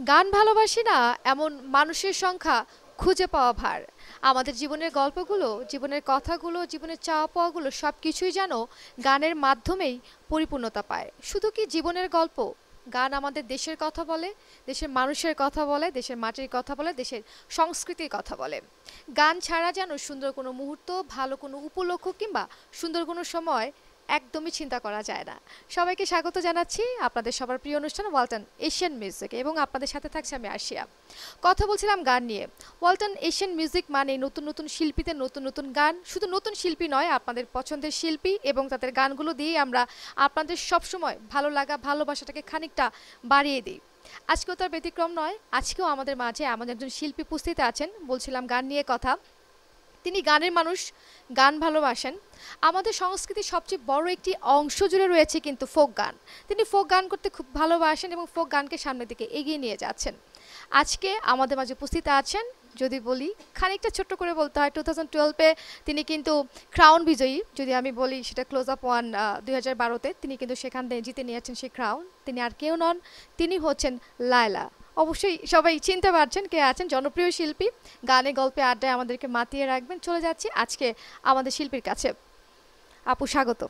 গান ভালোবাসি না এমন মানুষের সংখ্যা খুঁজে পাওয়া ভার। আমাদের জীবনের গল্পগুলো, জীবনের কথাগুলো, জীবনের চাওয়া পাওয়াগুলো সব কিছুই যেন গানের মাধ্যমেই পরিপূর্ণতা পায়। শুধু কি জীবনের গল্প, গান আমাদের দেশের কথা বলে, দেশের মানুষের কথা বলে, দেশের মাটির কথা বলে, দেশের সংস্কৃতির কথা বলে। গান ছাড়া যেন সুন্দর কোনো মুহূর্ত, ভালো কোনো উপলক্ষ কিংবা সুন্দর কোনো সময় একদমই চিন্তা করা যায় না। সবাইকে স্বাগত জানাচ্ছি আপনাদের সবার প্রিয় অনুষ্ঠান ওয়ালটন এশিয়ান মিউজিক, এবং আপনাদের সাথে থাকছে আমি আরশিয়া। কথা বলছিলাম গান নিয়ে। ওয়ালটন এশিয়ান মিউজিক মানে নতুন নতুন শিল্পীদের নতুন নতুন গান, শুধু নতুন শিল্পী নয়, আপনাদের পছন্দের শিল্পী এবং তাদের গানগুলো দিয়েই আমরা আপনাদের সবসময় ভালো লাগা ভালোবাসাটাকে খানিকটা বাড়িয়ে দিই। আজকেও তার ব্যতিক্রম নয়। আজকেও আমাদের মাঝে এমন একজন শিল্পী উপস্থিত আছেন। বলছিলাম গান নিয়ে কথা। তিনি গানের মানুষ, গান ভালোবাসেন। আমাদের সংস্কৃতির সবচেয়ে বড় একটি অংশ জুড়ে রয়েছে কিন্তু ফোক গান। তিনি ফোক গান করতে খুব ভালোবাসেন এবং ফোক গানকে সামনের দিকে এগিয়ে নিয়ে যাচ্ছেন। আজকে আমাদের মাঝে উপস্থিত আছেন। যদি বলি খানিকটা ছোট্ট করে বলতে হয়, 2012-এ তিনি কিন্তু ক্রাউন বিজয়ী। যদি আমি বলি সেটা ক্লোজ আপ ওয়ান 2012-তে তিনি কিন্তু সেখান থেকে জিতে নিয়েছেন সেই ক্রাউন। তিনি আর কেউ নন, তিনি হচ্ছেন লায়লা। অবশ্যই সবাই চিনতে পারছেন কে আছেন, জনপ্রিয় শিল্পী। গানে গল্পে আড্ডায় আমাদেরকে মাতিয়ে রাখবেন। চলে যাচ্ছি আজকে আমাদের শিল্পীর কাছে। আপু স্বাগত।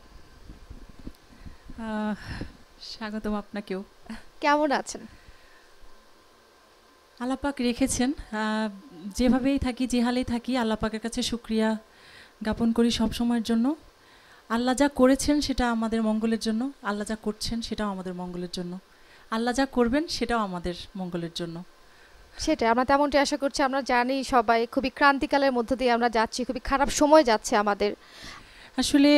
আহ, স্বাগতম আপনাকেও। কেমন আছেন? আল্লাপাক রেখেছেন, যেভাবেই থাকি যে হালেই থাকি আল্লাপাকের কাছে শুক্রিয়া জ্ঞাপন করি সব সময়ের জন্য। আল্লাহ যা করেছেন সেটা আমাদের মঙ্গলের জন্য, আল্লাহ যা করছেন সেটাও আমাদের মঙ্গলের জন্য, আল্লাহ যা করবেন সেটাও আমাদের মঙ্গলের জন্য। সেটাই আমরা তেমনটি আশা করছি। আমরা জানি সবাই খুবই ক্রান্তিকালের মধ্য দিয়ে আমরা যাচ্ছি, খুবই খারাপ সময় যাচ্ছে আমাদের। আসলে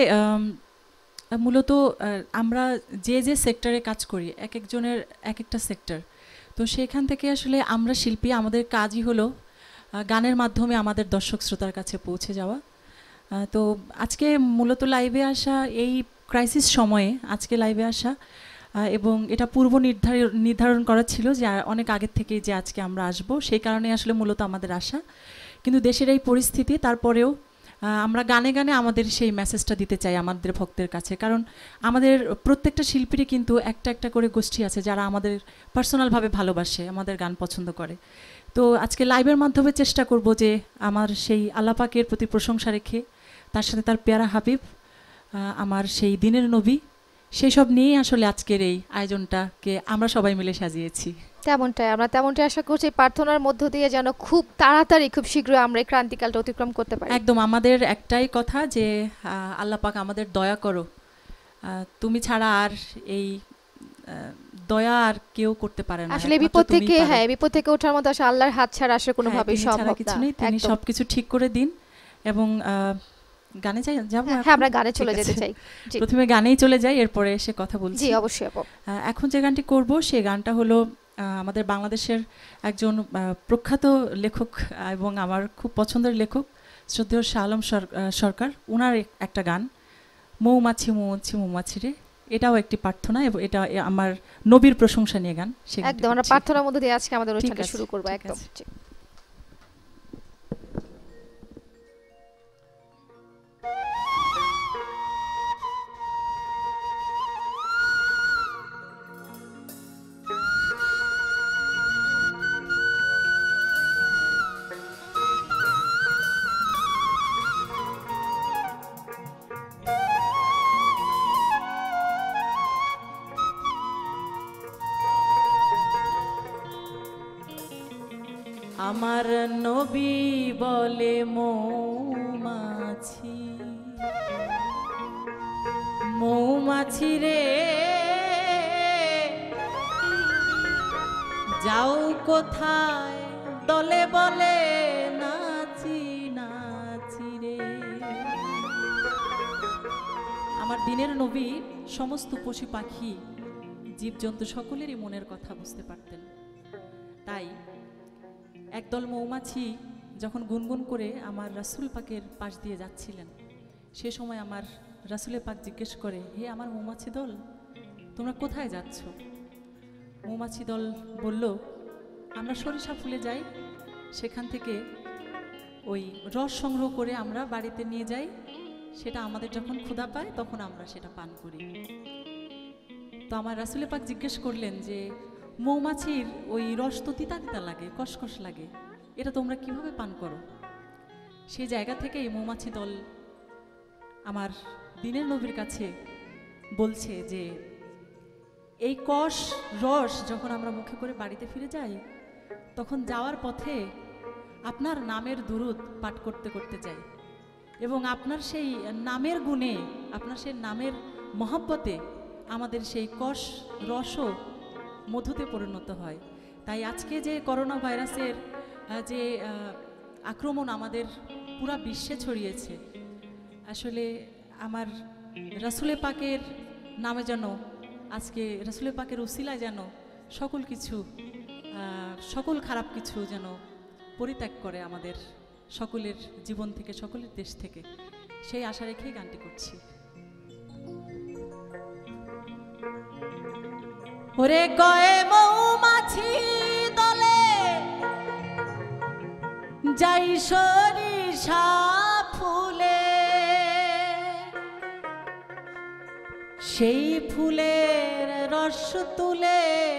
মূলত আমরা যে যে সেক্টরে কাজ করি, এক একজনের এক একটা সেক্টর, তো সেখান থেকে আসলে আমরা শিল্পী, আমাদের কাজই হলো গানের মাধ্যমে আমাদের দর্শক শ্রোতার কাছে পৌঁছে যাওয়া। তো আজকে মূলত লাইভে আসা, এই ক্রাইসিস সময়ে আজকে লাইভে আসা, এবং এটা পূর্ব নির্ধারণ করা ছিল যে অনেক আগের থেকেই যে আজকে আমরা আসব, সেই কারণে আসলে মূলত আমাদের আসা। কিন্তু দেশের এই পরিস্থিতি, তারপরেও আমরা গানে গানে আমাদের সেই মেসেজটা দিতে চাই আমাদের ভক্তের কাছে। কারণ আমাদের প্রত্যেকটা শিল্পীরই কিন্তু একটা একটা করে গোষ্ঠী আছে যারা আমাদের পার্সোনালভাবে ভালোবাসে, আমাদের গান পছন্দ করে। তো আজকে লাইভের মাধ্যমে চেষ্টা করব যে আমার সেই আল্লাহ পাকের প্রতি প্রশংসা রেখে, তার সাথে তার পেয়ারা হাবিব, আমার সেই দিনের নবী, সেই সব নিয়েই আসলে আজকের এই আয়োজনটাকে আমরা সবাই মিলে সাজিয়েছি। তেমনটাই আমরা তেমনটাই আশা করছি। প্রার্থনার মধ্য দিয়ে যেন খুব তাড়াতাড়ি, খুব শীঘ্রই আমরা এই ক্রান্তিকালটা অতিক্রম করতে পারি। একদম আমাদের একটাই কথা যে আল্লাহ পাক আমাদের দয়া করো, তুমি ছাড়া আর এই দয়া আর কেউ করতে পারে না। আসলে বিপদ থেকে, হ্যাঁ, বিপদ থেকে ওঠার মতো আসলে আল্লাহর হাত ছাড়া আসলে কোনোভাবেই সম্ভব কিছু না। নেই। তিনি সবকিছু ঠিক করে দিন। এবং গানে যাব। হ্যাঁ, আমরা গানে চলে যেতে চাই। প্রথমে গানেই চলে যাই, এরপরে এসে কথা বলছি। জি অবশ্যই আপু। এখন যে গানটি করব সেই গানটা হলো আমাদের বাংলাদেশের একজন প্রখ্যাত লেখক এবং আমার খুব পছন্দের লেখক শ্রদ্ধেয় শাহ আলম সরকার, ওনার একটা গান, মৌমাছি মৌমাছি মৌমাছি রে। এটাও একটি প্রার্থনা এবং এটা আমার নবীর প্রশংসা নিয়ে গান। একদম আমরা প্রার্থনার মধ্যে দিয়ে আজকে আমাদের অনুষ্ঠানটা শুরু করব। একদম আমার নবী বলে মৌমাছি মৌমাছি রে, যাও কোথায় দলে বলে নাচি নাচি রে। আমার দিনের নবী সমস্ত পশু পাখি জীবজন্তু সকলেরই মনের কথা বুঝতে পারতেন। তাই একদল মৌমাছি যখন গুনগুন করে আমার রাসূল পাকের পাশ দিয়ে যাচ্ছিলেন, সে সময় আমার রাসূলে পাক জিজ্ঞেস করে, হে আমার মৌমাছি দল, তোমরা কোথায় যাচ্ছ? মৌমাছি দল বলল, আমরা সরিষা ফুলে যাই, সেখান থেকে ওই রস সংগ্রহ করে আমরা বাড়িতে নিয়ে যাই, সেটা আমাদের যখন ক্ষুধা পায় তখন আমরা সেটা পান করি। তো আমার রাসূলে পাক জিজ্ঞেস করলেন যে মৌমাছির ওই রস তো তিতা তিতা লাগে, কষকষ লাগে, এটা তোমরা কিভাবে পান করো? সেই জায়গা থেকে এই মৌমাছি দল আমার দিনের নবীর কাছে বলছে যে এই কষ রস যখন আমরা মুখে করে বাড়িতে ফিরে যাই, তখন যাওয়ার পথে আপনার নামের দুরূদ পাঠ করতে করতে যাই, এবং আপনার সেই নামের গুণে, আপনার সেই নামের মহব্বতে আমাদের সেই কষ রসও মধুতে পরিণত হয়। তাই আজকে যে করোনা ভাইরাসের যে আক্রমণ আমাদের পুরা বিশ্বে ছড়িয়েছে, আসলে আমার রাসূলে পাকের নামে যেন, আজকে রাসূলে পাকের উসিলায় যেন সকল কিছু, সকল খারাপ কিছু যেন পরিত্যাগ করে আমাদের সকলের জীবন থেকে, সকলের দেশ থেকে, সেই আশা রেখেই গানটি করছি। ওরে কয়ে মৌমাছি দলে যাই সরিষা ফুলে, সেই ফুলের রস তুলে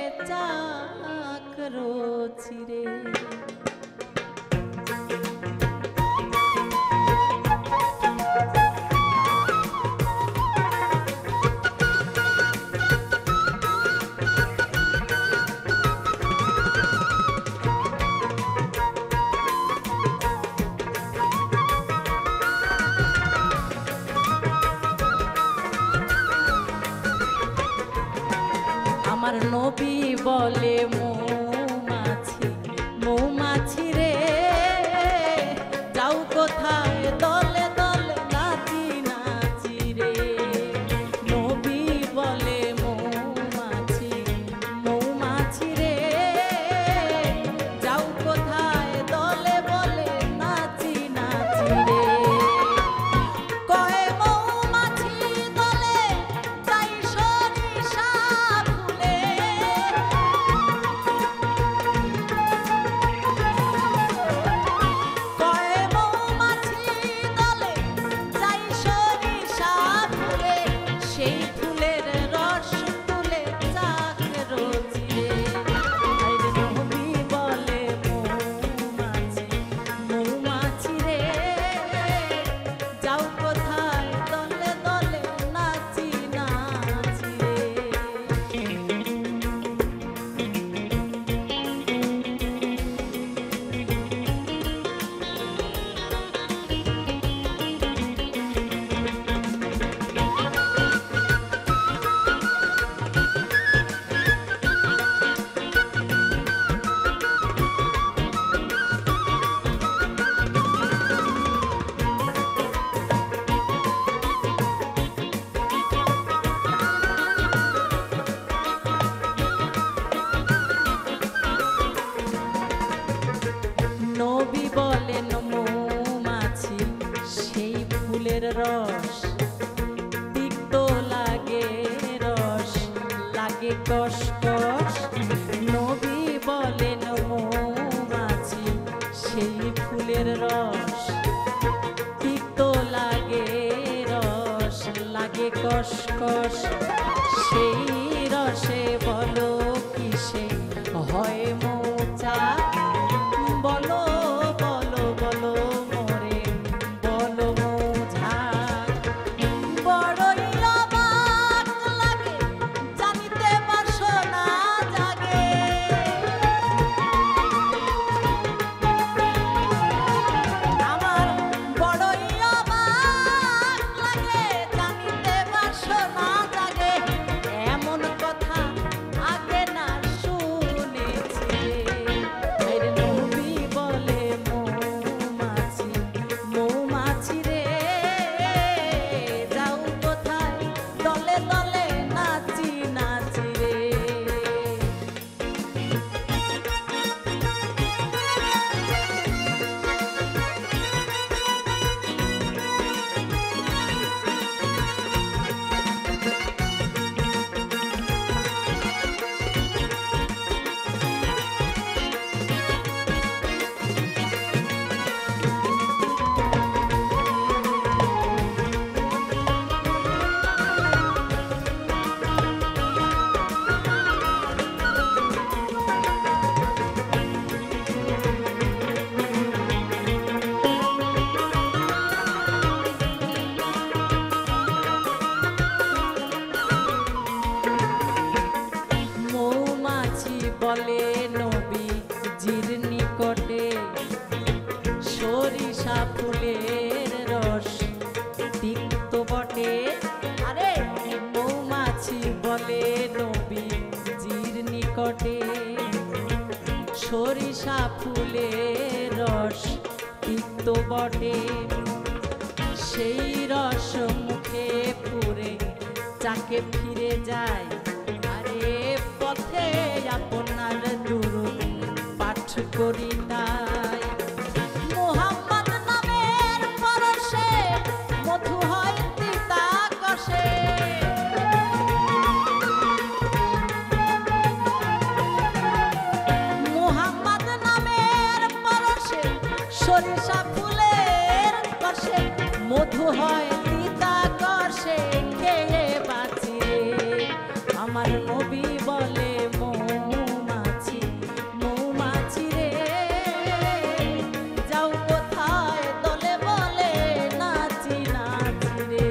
চাকরো চিরে। আমার নবী বলে মৌমাছি, মৌমাছি রে যাও কোথায় দলে দলে নাচি নাচি রে। নবী বলে মৌমাছি, মৌমাছি রে যাও কোথায় দলে বলে নাচি নাচি রে। কয় মৌমাছি দলে যাই সরিষা ফুলে, কয় মৌমাছি দলে যাই সরিষা ফুলে, সেই ফুলের রস তুলে চাকরো চিরে। আইরে নবী বলে মৌমাছি, মৌমাছি রে যাও কোথায় দলে দলে নাচি নাচি রে। নবী বলেন মৌমাছি সেই ফুলের রস তিক্ত লাগে, রস লাগে কষ কষ। নবী বলেন মৌমাছি সেই ফুলের রস তিক্ত লাগে, রস লাগে কষ কষ। সেই রসে বলো কিসে হয় মৌচা, বলো বলো বলো মোরে বলো মৌঝা। বড়ই অবাক লাগে জানিতে বাসনা জাগে, আমার বড়ই অবাক লাগে জানিতে বাসনা জাগে। এমন কথা আগে না শুনি বলে নবীজির নিকটে সরিষা ফুলের রস তিক্ত বটে। আরে মৌমাছি বলে নবীজির নিকটে সরিষা ফুলের রস তিক্ত বটে। সেই রস মুখে পুরে চাকে ফিরে যায়। আরে পথে আপনার দুরূহ পাঠ করি তাই। মুহাম্মদ নামের পরশে মধু হয় তিতা কষে। মুহাম্মদ নামের পরশে সরিষা ফুলের কষে মধু হয় তিতা কষে। খেয়ে বাঁচি আমার নবী বলে মৌমাছি মৌমাছি রে যাও কোথায় দলে বলে নাচি নাচি রে।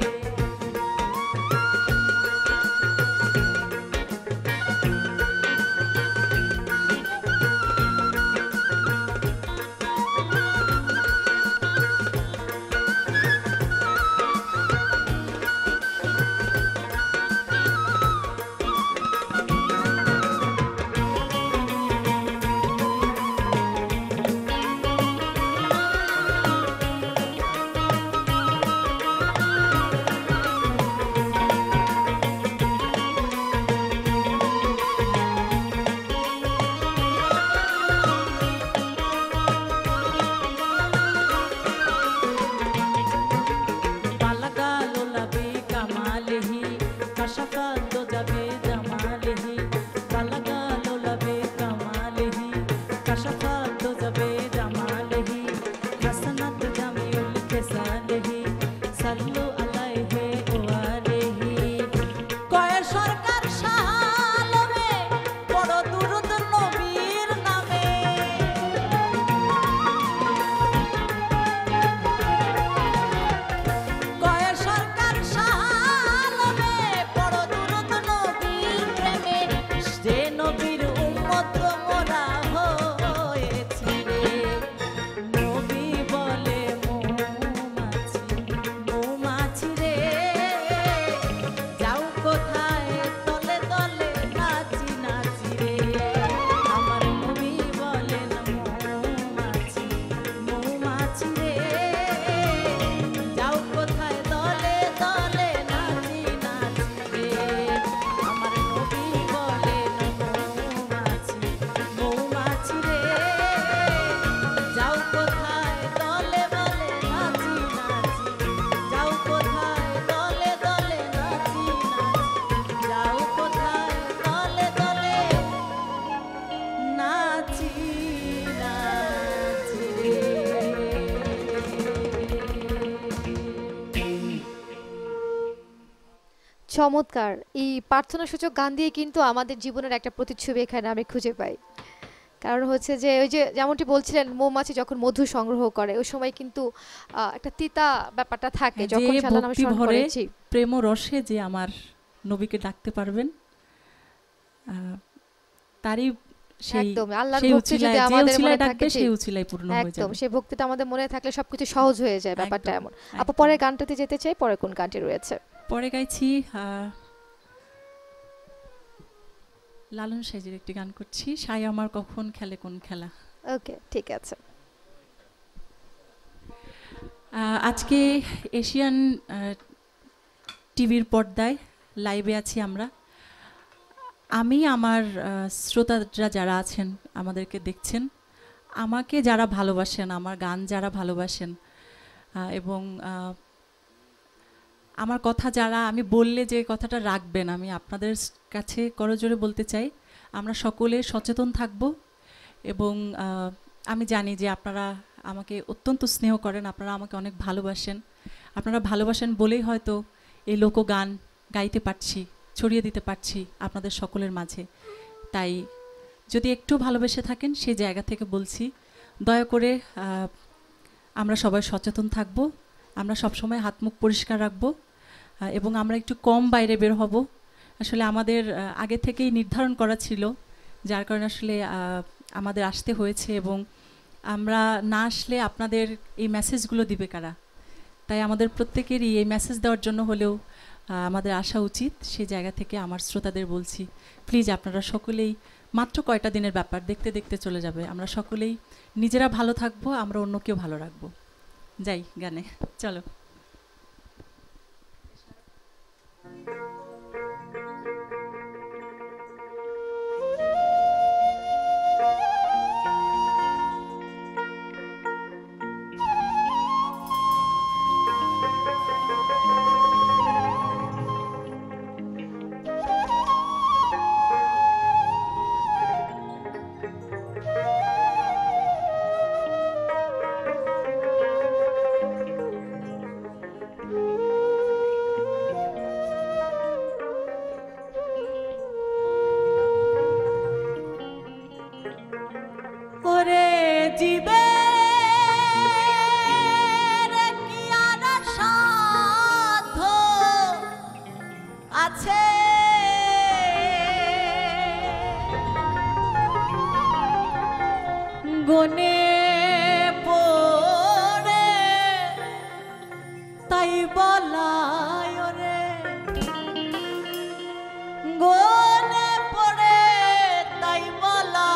চমৎকার! এই প্রার্থনাসূচক গান দিয়ে কিন্তু আমাদের জীবনের একটা প্রতিচ্ছবি এখানে আমি খুঁজে পাই। কারণ হচ্ছে যে ওই যে যেমনটি বলছিলেন মৌমাছি যখন মধু সংগ্রহ করে ওই সময় কিন্তু একটা তিতা ব্যাপারটা থাকে হ্যাঁ, যখন যে সাল্লাল্লাহু নামে ভক্তি স্মরণ ভরে করেছি। প্রেম রসে যে আমার নবীকে ডাকতে পারবেন তারই সেই একদম আল্লাহর সেই ভক্তি যদি উছিলায় যে আমাদের উছিলায় মনে ডাকবে থাকে সেই উছিলায় পূর্ণ হয়ে একদম যাবে। সেই ভক্তিটা আমাদের মনে থাকলে সবকিছু সহজ হয়ে যায়, ব্যাপারটা একদম, এমন। আপু একদম। পরের গানটাতে যেতে চাই, পরে কোন গানটি রয়েছে? পরে গাইছি লালন সাইজের একটি গান করছি, সাই আমার কখন খেলে কোন খেলা। ওকে, ঠিক আছে। আজকে এশিয়ান টিভির পর্দায় লাইভে আছি আমরা। আমি আমার শ্রোতারা যারা আছেন আমাদেরকে দেখছেন, আমাকে যারা ভালোবাসেন, আমার গান যারা ভালোবাসেন এবং আমার কথা যারা আমি বললে যে কথাটা রাখবেন, আমি আপনাদের কাছে করজোরে বলতে চাই আমরা সকলে সচেতন থাকব। এবং আমি জানি যে আপনারা আমাকে অত্যন্ত স্নেহ করেন, আপনারা আমাকে অনেক ভালোবাসেন। আপনারা ভালোবাসেন বলেই হয়তো এই লোকগান গাইতে পারছি, ছড়িয়ে দিতে পারছি আপনাদের সকলের মাঝে। তাই যদি একটু ভালোবেসে থাকেন সেই জায়গা থেকে বলছি, দয়া করে আমরা সবাই সচেতন থাকব, আমরা সবসময় হাত মুখ পরিষ্কার রাখব এবং আমরা একটু কম বাইরে বের হব। আসলে আমাদের আগে থেকেই নির্ধারণ করা ছিল যার কারণে আসলে আমাদের আসতে হয়েছে, এবং আমরা না আসলে আপনাদের এই মেসেজগুলো দিবে কারা? তাই আমাদের প্রত্যেকেরই এই মেসেজ দেওয়ার জন্য হলেও আমাদের আসা উচিত। সেই জায়গা থেকে আমার শ্রোতাদের বলছি, প্লিজ আপনারা সকলেই, মাত্র কয়টা দিনের ব্যাপার, দেখতে দেখতে চলে যাবে। আমরা সকলেই নিজেরা ভালো থাকবো, আমরা অন্যকেও ভালো রাখবো। যাই গানে, চলো। ওরে জীবে কি আর সাধ্য আছে, গনে পড়ে তাই বলায় রে, গনে পড়ে তাই বলা,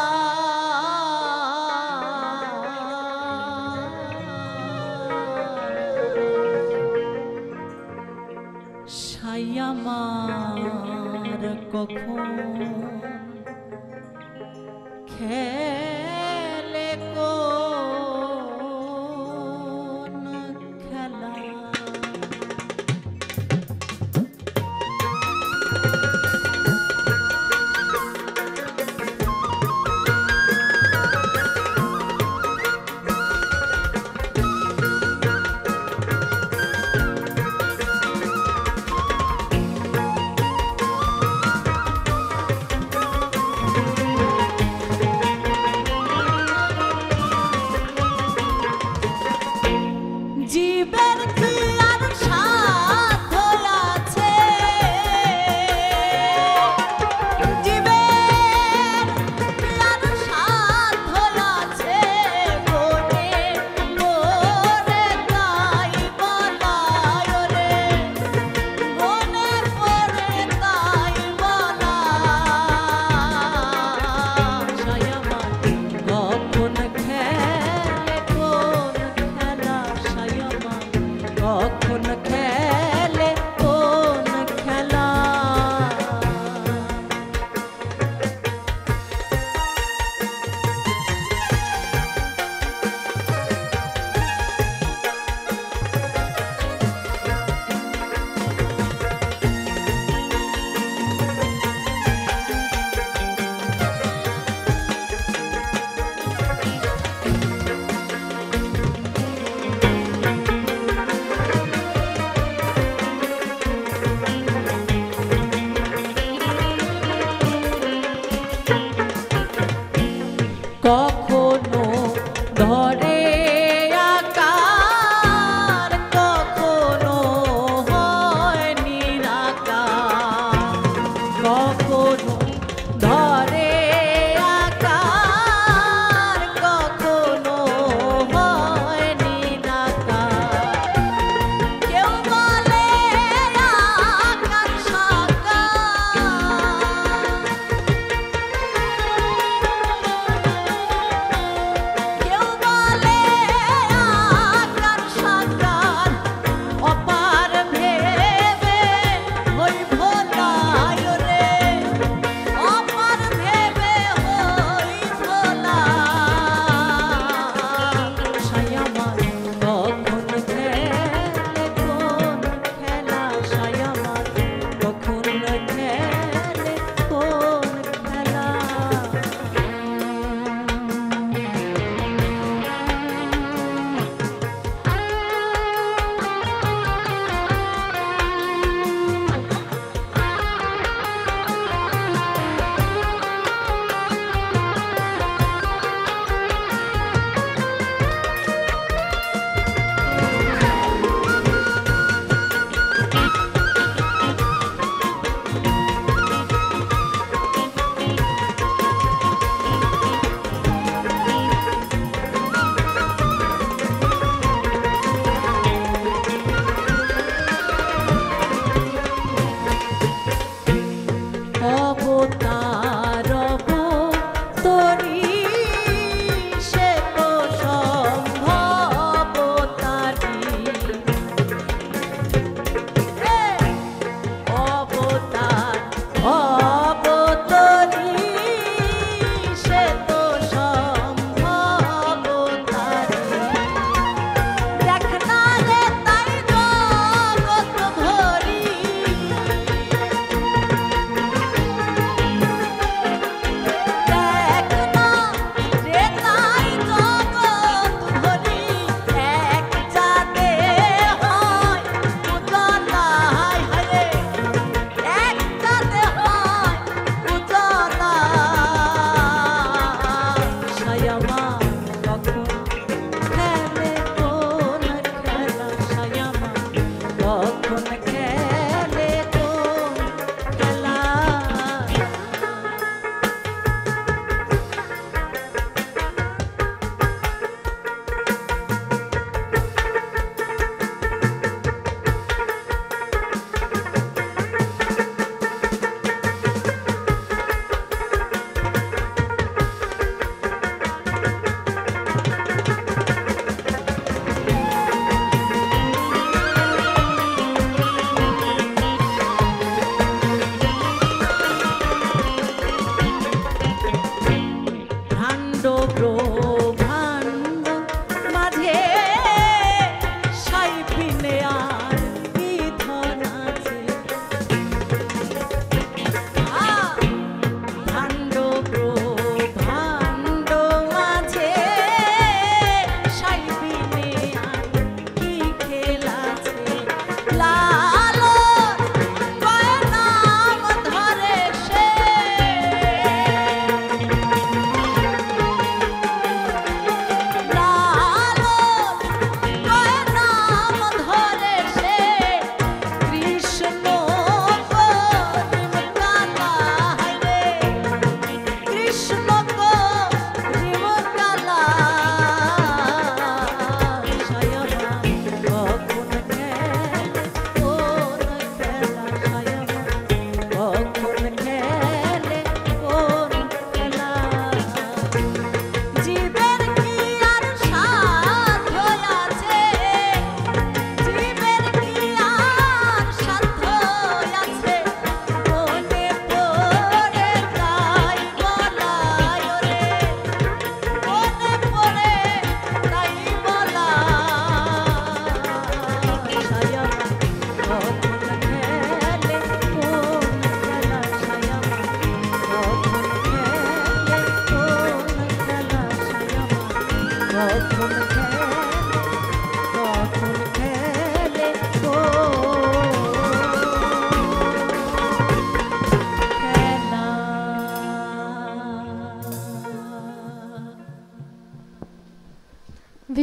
সাই আমার কখন খেলে কোন খেলা।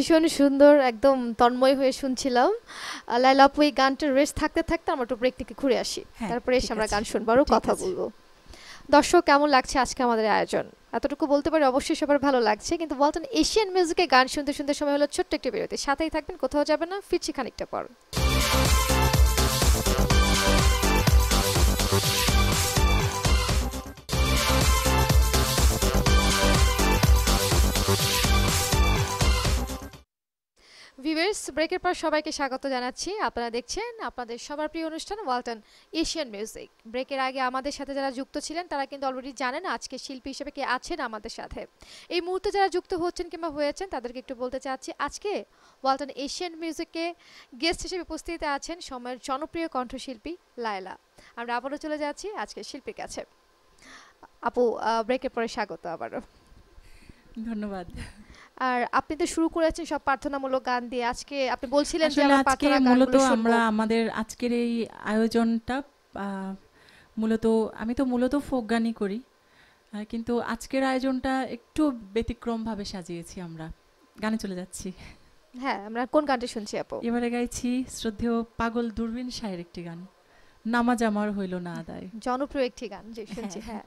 ভীষণ সুন্দর, একদম তন্ময় হয়ে শুনছিলাম। লায়লা আপু, এই গানটার রেস্ট থাকতে থাকতে আমরা একটু ব্রেক থেকে ঘুরে আসি, হ্যাঁ, তারপরে এসে ঠিক আমরা আছে। গান শুনবো, আরও ঠিক কথা আছে। বলবো। দর্শক, কেমন লাগছে আজকে আমাদের আয়োজন? এতটুকু বলতে পারি অবশ্যই সবার ভালো লাগছে, কিন্তু ওয়ালটন এশিয়ান মিউজিকে গান শুনতে শুনতে সময় হলো ছোট্ট একটি বিরতি। সাথেই থাকবেন, কোথাও যাবেন না, ফিরছি খানিকটা পর। ভিউয়ার্স, ব্রেকের পর সবাইকে স্বাগত জানাচ্ছি। আপনারা দেখছেন আপনাদের সবার প্রিয় অনুষ্ঠান ওয়ালটন এশিয়ান মিউজিক। ব্রেকের আগে আমাদের সাথে যারা যুক্ত ছিলেন তারা কিন্তু অলরেডি জানেন আজকে শিল্পী হিসেবে কে আছেন আমাদের সাথে। এই মুহূর্তে যারা যুক্ত হচ্ছেন কিংবা হয়েছেন তাদেরকে একটু বলতে চাচ্ছি, আজকে ওয়ালটন এশিয়ান মিউজিকে গেস্ট হিসেবে উপস্থিত আছেন সময়ের জনপ্রিয় কণ্ঠশিল্পী লায়লা। আমরা আবারও চলে যাচ্ছি আজকে শিল্পীর কাছে। আপু, ব্রেকের পরে স্বাগত আবারও। ধন্যবাদ। আর আপনি তো শুরু করেছেন সব প্রার্থনামূলক গান দিয়ে। আজকে আপনি বলছিলেন যে আসলে আমরা আজকে প্রার্থনা মূলত গানগুলো শুনবো। আমরা আমাদের আজকের এই আয়োজনটা আহ, মূলত আমি তো মূলত ফোক গানই করি, কিন্তু আজকের আয়োজনটা একটু ব্যতিক্রমভাবে সাজিয়েছি আমরা। গানে চলে যাচ্ছি। হ্যাঁ, আমরা কোন গানটা শুনছি আপু? এবারে গাইছি শ্রদ্ধেয় পাগল দূরবীন শাহের একটি গান, নামাজ আমার হইল না আদায়। জনপ্রিয় একটি গান যে শুনছি। হ্যাঁ। হ্যাঁ,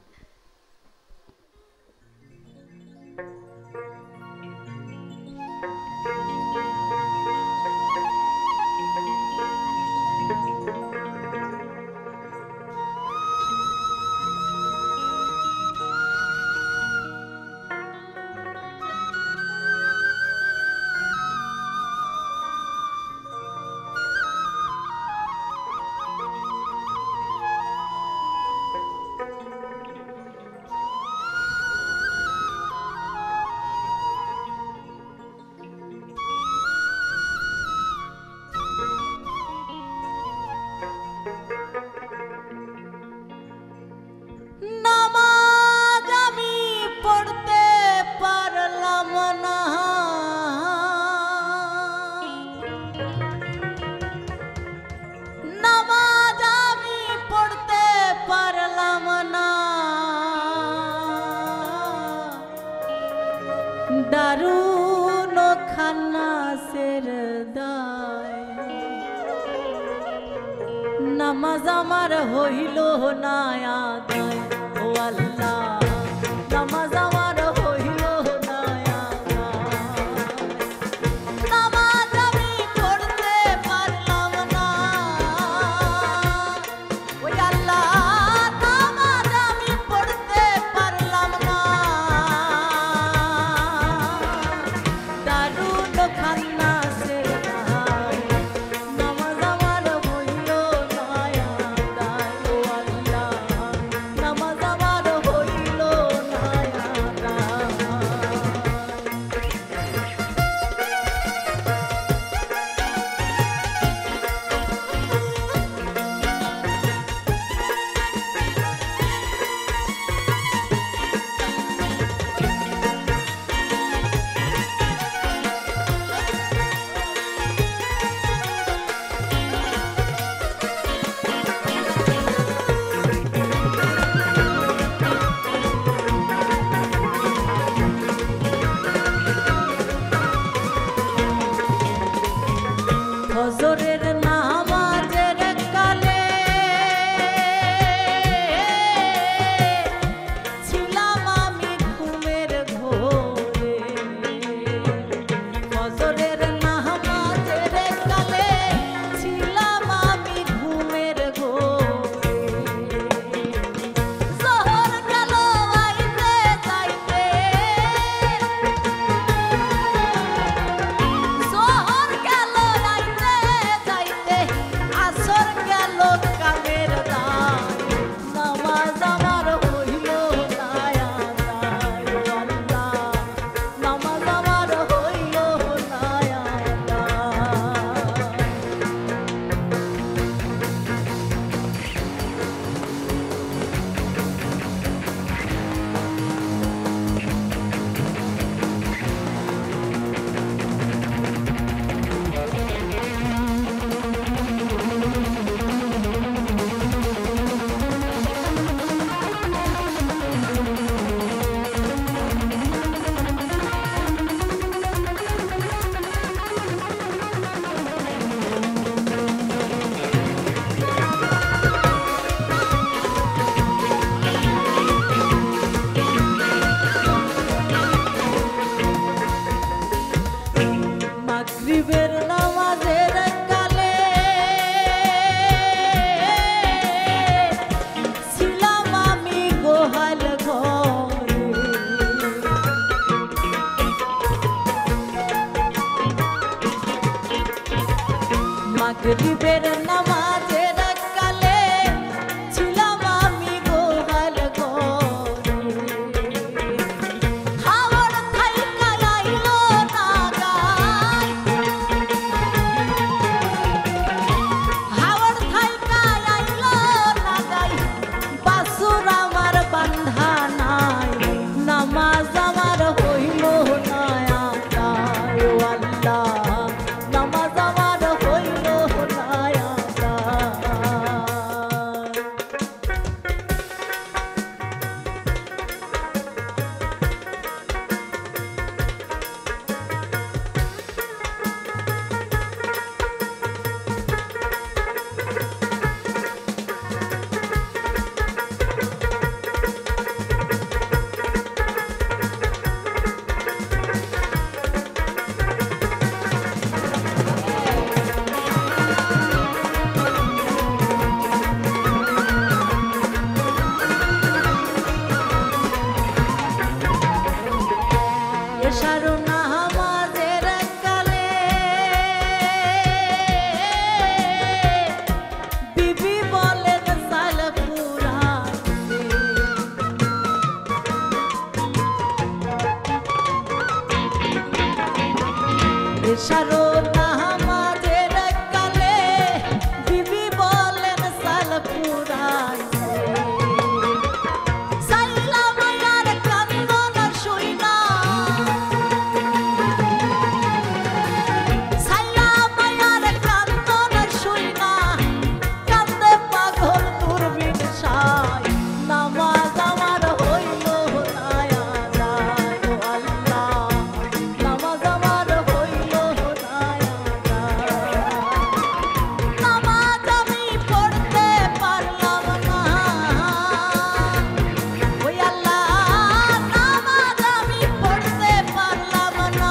নামাজ আমি পড়তে পারলাম না, নামাজ আমি পড়তে পারলাম না, দারুন খান্নাসের দায়, নামাজ আমার হইল না আদায়। ও আল্লাহ, নামাজ আমার হইল না আদায়, নামাজ আমি পড়তে পারলাম না, ওই আল্লাহ, নামাজ আমি পড়তে পারলাম না, দারুন খান্নাসের দায়, নামাজ আমার হইল না আদায়। ও আল্লাহ, নামাজ আমার হইল না আদায়। মাগরিবের নামাজের কালে ছিলাম আমি গোহাল ঘরে হাওয়ার থাইকা আইলো না গায় হাওয়ার থাইকা আইলো না গায় বাসুর আমার বান্ধা নাই নামাজ আমার হইল না আদায় ও আল্লাহ নামাজ আমার হইল না আদায় এশারো নামাজের কালে বিবি বলেন সাল পুরাইতে এশারো নামাজের কালে বিবি বলেন সাল পুরাইতে সাইলাম আর কান্দন শুইনা সাইলাম আর কান্দন শুইনা কান্দে পাগল দূরবীন সাই নামাজ আমার হইল না আদায় ও আল্লাহ নামাজ আমার হইল না আদায় নামাজ আমি পড়তে পারলাম না ওই আল্লাহ নামাজ আমি পড়তে পারলাম না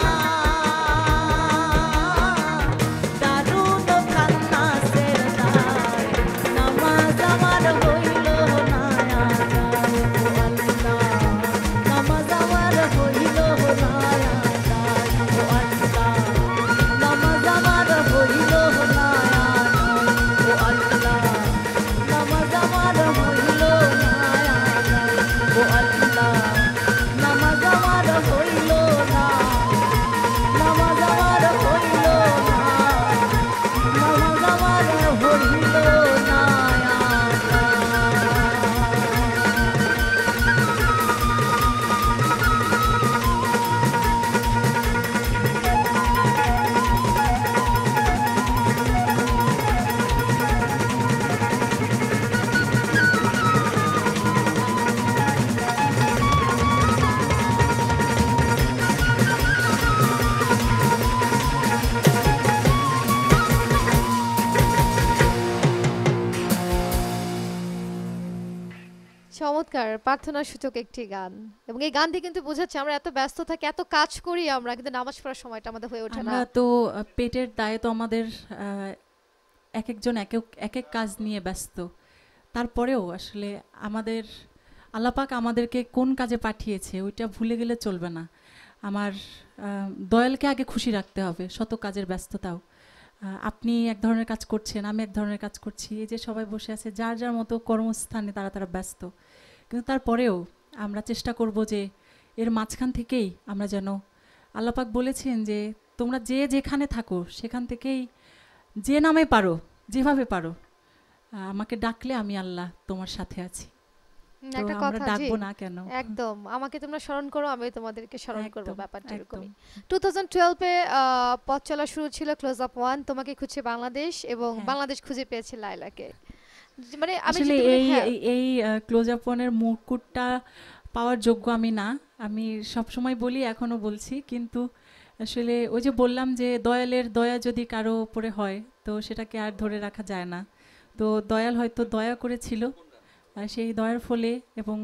দারুণ কান্না সের নাই নামাজ আমার হইল না আদায় ও আল্লাহ নামাজ আমার হইল না আদায় ও আল্লাহ নামাজ আমার হইল না আদায় ও আল্লাহ নামাজ আমার হইল না আদায় ও আল্লাহ নামাজ আমার হইল না নামাজ আমার হইল না নামাজ আমার হইল না আদায় চমৎকার প্রার্থনার সূচক একটি গান এবং এই গান দিয়ে কিন্তু বোঝাচ্ছে আমরা এত ব্যস্ত থাকি এত কাজ করি আমরা কিন্তু নামাজ পড়ার সময়টা আমাদের হয়ে ওঠে না আমরা তো পেটের দায়ে তো আমাদের এক একজন এক এক কাজ নিয়ে ব্যস্ত তারপরেও আসলে আমাদের আল্লাপাক আমাদেরকে কোন কাজে পাঠিয়েছে ওইটা ভুলে গেলে চলবে না আমার দয়ালকে আগে খুশি রাখতে হবে শত কাজের ব্যস্ততাও আপনি এক ধরনের কাজ করছেন আমি এক ধরনের কাজ করছি এই যে সবাই বসে আছে যার যার মতো কর্মস্থানে তারা ব্যস্ত কিন্তু তারপরেও আমরা চেষ্টা করব যে এর মাঝখান থেকেই আমরা যেন আল্লাপাক বলেছেন যে তোমরা যে যেখানে থাকো সেখান থেকেই যে নামে পারো যেভাবে পারো আমাকে ডাকলে আমি আল্লাহ তোমার সাথে আছি তো একটা আমরা কথা জি ডাকবো না কেন একদম আমাকে তোমরা স্মরণ করো আমি তোমাদেরকে স্মরণ করব একদম, ব্যাপারটা একদম। এরকমই 2012 এ পথ চলা শুরু ছিল ক্লোজ আপ 1 তোমাকে খুঁজছে বাংলাদেশ এবং হ্যাঁ। বাংলাদেশ খুঁজে পেয়েছে লায়লাকে মানে আমি আসলে সেটা এই হ্যাঁ, এই ক্লোজ আপ ওয়ানের মুকুটটা পাওয়ার যোগ্য আমি না আমি সব সময় বলি এখনো বলছি কিন্তু আসলে ওই যে বললাম যে দয়ালের দয়া যদি কারো উপরে হয় তো সেটাকে আর ধরে রাখা যায় না তো দয়াল হয়তো দয়া করেছিল সেই দয়ার ফলে এবং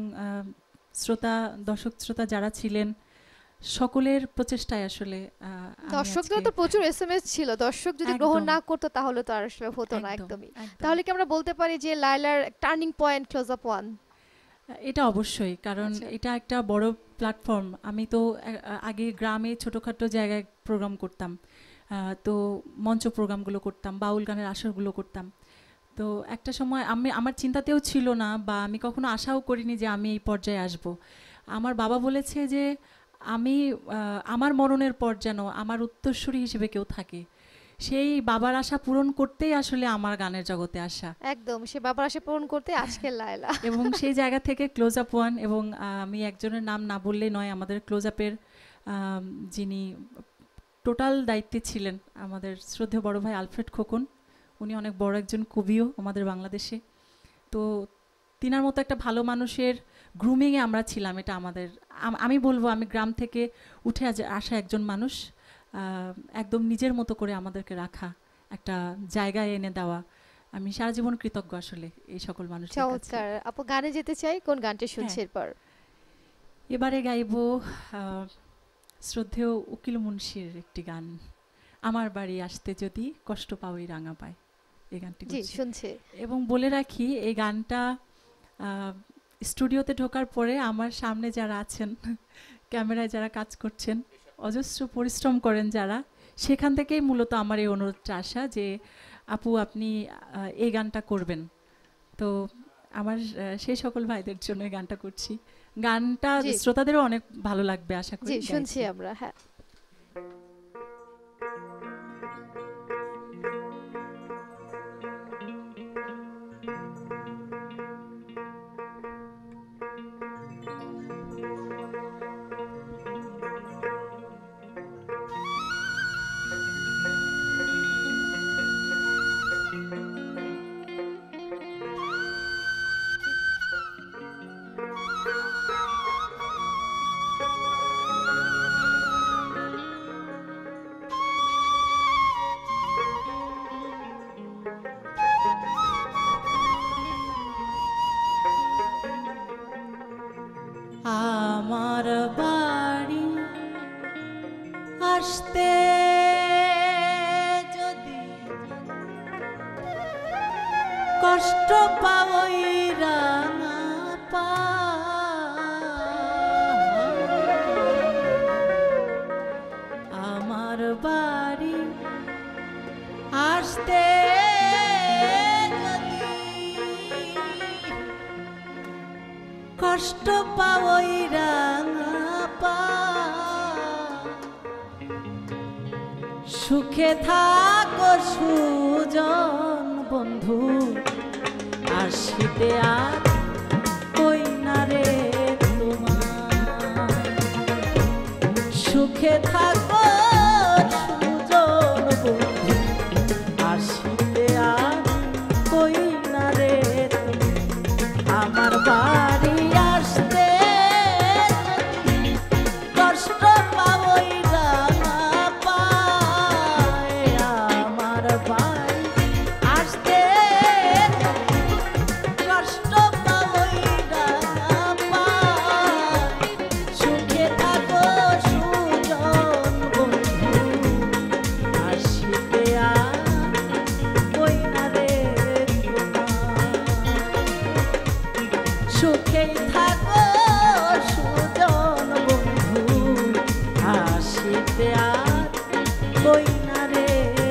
দর্শক শ্রোতা যারা ছিলেন সকলের প্রচেষ্টায় আসলে আমি দর্শকদের আজকে- তো প্রচুর এসএমএস ছিল দর্শক যদি গ্রহণ একদম। না করতো তাহলে তো আর আসলে হতো না একদম, একদমই একদম। তাহলে কি আমরা বলতে পারি যে লায়লার টার্নিং পয়েন্ট ক্লোজ আপ 1 এটা অবশ্যই কারণ আচ্ছা। এটা একটা বড় প্ল্যাটফর্ম আমি তো আগে গ্রামে ছোটোখাটো জায়গায় প্রোগ্রাম করতাম তো মঞ্চ প্রোগ্রামগুলো করতাম, বাউল গানের আসরগুলো করতাম। তো একটা সময় আমার চিন্তাতেও ছিল না, বা আমি কখনো আশাও করিনি যে আমি এই পর্যায়ে আসব। আমার বাবা বলেছে যে আমি আমার মরণের পর যেন আমার উত্তরসূরি হিসেবে কেউ থাকে। সেই বাবার আশা পূরণ করতেই আসলে আমার গানের জগতে আসা। একদম সে বাবার আশা পূরণ করতে আজকের লায়লা। এবং সেই জায়গা থেকে ক্লোজ আপ ওয়ান, এবং আমি একজনের নাম না বললেই নয়, আমাদের ক্লোজ আপের যিনি টোটাল দায়িত্বে ছিলেন আমাদের শ্রদ্ধেয় বড় ভাই আলফ্রেড খোকন। উনি অনেক বড় একজন কবিও আমাদের বাংলাদেশে। তো তিনার মতো একটা ভালো মানুষের গ্রুমিংয়ে আমরা ছিলাম। এটা আমাদের, আমি বলবো আমি গ্রাম থেকে উঠে আসা একজন মানুষ, একদম নিজের মতো করে আমাদেরকে রাখা, একটা জায়গায় এনে দেওয়া। আমি সারা জীবন কৃতজ্ঞ আসলে এই সকল মানুষের কাছে। চমৎকার আপু, গানে যেতে চাই, কোন গানটি শুনছি হ্যাঁ। এরপর? এবারে গাইবো শ্রদ্ধেয় উকিল মুন্সির একটি গান, আমার বাড়ি আসতে যদি কষ্ট পাও এই রাঙা পায়। এই গানটি জি করছি। শুনছি। এবং বলে রাখি, এই গানটা স্টুডিওতে ঢোকার পরে আমার সামনে যারা আছেন, ক্যামেরায় যারা কাজ করছেন, অজস্র পরিশ্রম করেন যারা, সেখান থেকেই মূলত আমার এই অনুরোধটা আসা যে আপু আপনি এই গানটা করবেন। তো আমার সেই সকল ভাইদের জন্য এই গানটা করছি। গানটা জি। শ্রোতাদেরও অনেক ভালো লাগবে আশা করি। জি শুনছি গাইছি। আমরা, হ্যাঁ। আমার বাড়ি আসতে যদি কষ্ট পাওই রাঙা আমার বাড়ি আসতে কষ্ট পাওই রাঙা সুখে থাকো সুজন বন্ধু, আসিতে আর কই না রে তোমার। সুখে থাকো সুজন বন্ধু, আসিতে আর কই না রে আমার বাড়ি আসতে কষ্ট পাওই রাঙা পায়। আমার বাড়ি আসতে কষ্ট পাওই রাঙা পায়। সুখে থাকো সুজন বন্ধু, আসিতে আর কই না রে সুখেই থাকো সুজন বন্ধু, আসিতে আর কই না রে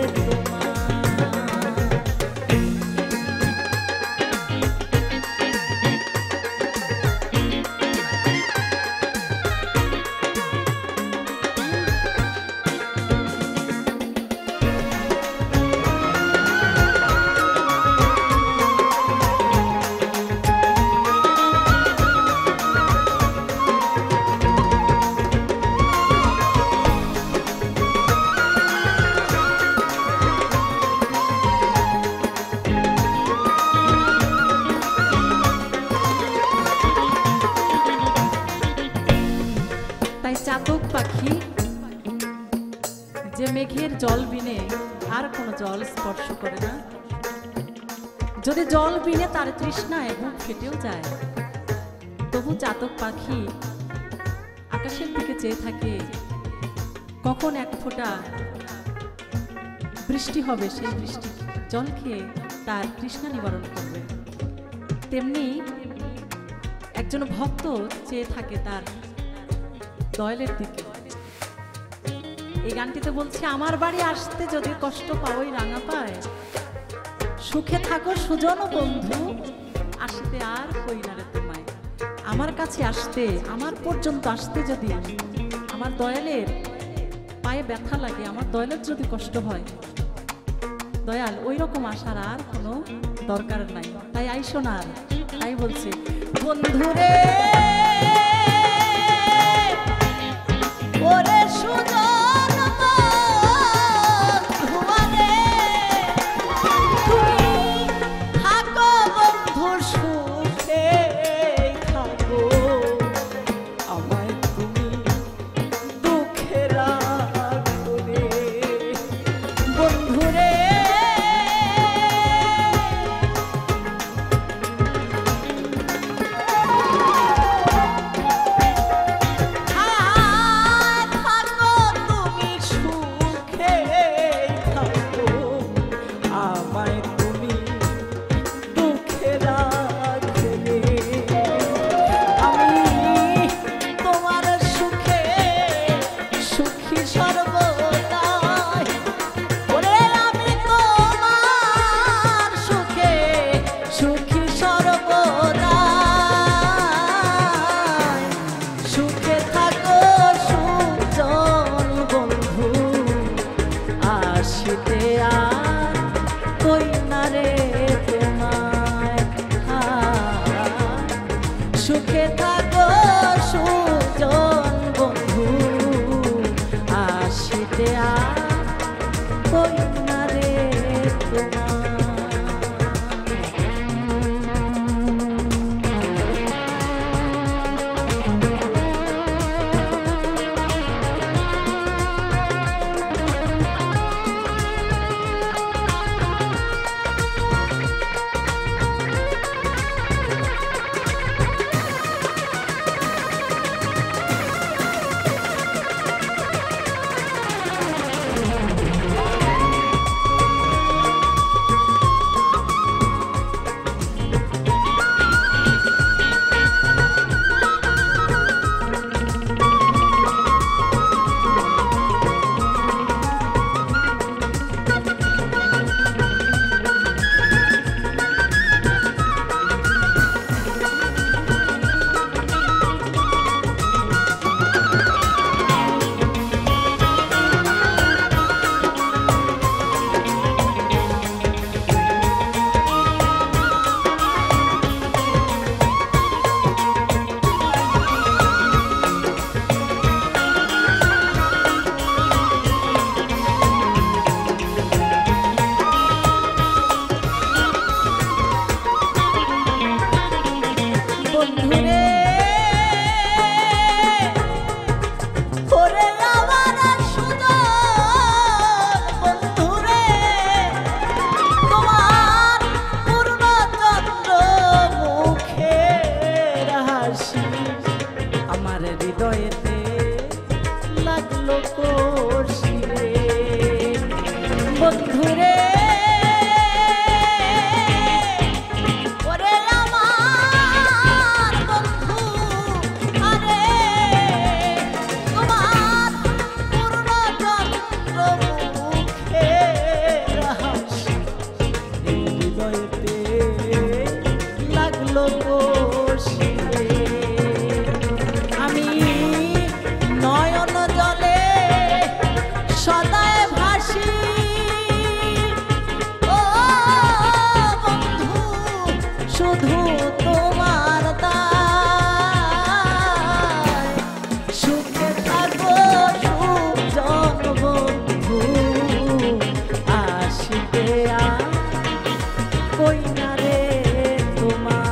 তাই চাতক পাখি যে মেঘের জল বিনে আর কোনো জল স্পর্শ করে না, যদি জল বিনে তার তৃষ্ণায় বুক ফেটেও যায়, তবু চাতক পাখি আকাশের দিকে চেয়ে থাকে কখন এক ফোঁটা বৃষ্টি হবে, সেই বৃষ্টি জল খেয়ে তার তৃষ্ণা নিবারণ করবে। তেমনি একজন ভক্ত চেয়ে থাকে তার দয়ালের দিকে, এই গানটিতে বলছে, আমার বাড়ি আসতে যদি কষ্ট পাওই রাঙা পায়, সুখে থাকো সুজন বন্ধু, আসতে আর কই না রে তোমায়। আমার কাছে আসতে, আমার পর্যন্ত আসতে যদি আমার দয়ালের পায়ে ব্যথা লাগে, আমার দয়ালের যদি কষ্ট হয়, দয়াল ওই রকম আসার আর কোনো দরকার নাই, তাই আইসো না আর। তাই বলছে, বন্ধুরে ওরে সুজন বন্ধুরে, তুমি থাকো বন্ধু সুখে থাকো, আমায় তুমি দুঃখে রাখো রে। বন্ধুরে সুখে থাকো সুজন বন্ধু, আসিতে আর কই না রে তোমার। বন্ধুরে ওরে আমার সুজন বন্ধুরে, তোমার পূর্ণচন্দ্র মুখের হাসি আমার হৃদয়েতে লাগলো কষি রে। বন্ধুরে আমি নয়ন জলে সদায় ভাসি, ও বন্ধু শুধু তোমার দায়, সুখে থাকো সুজন বন্ধু, আসিতে আর কই না রে তোমার।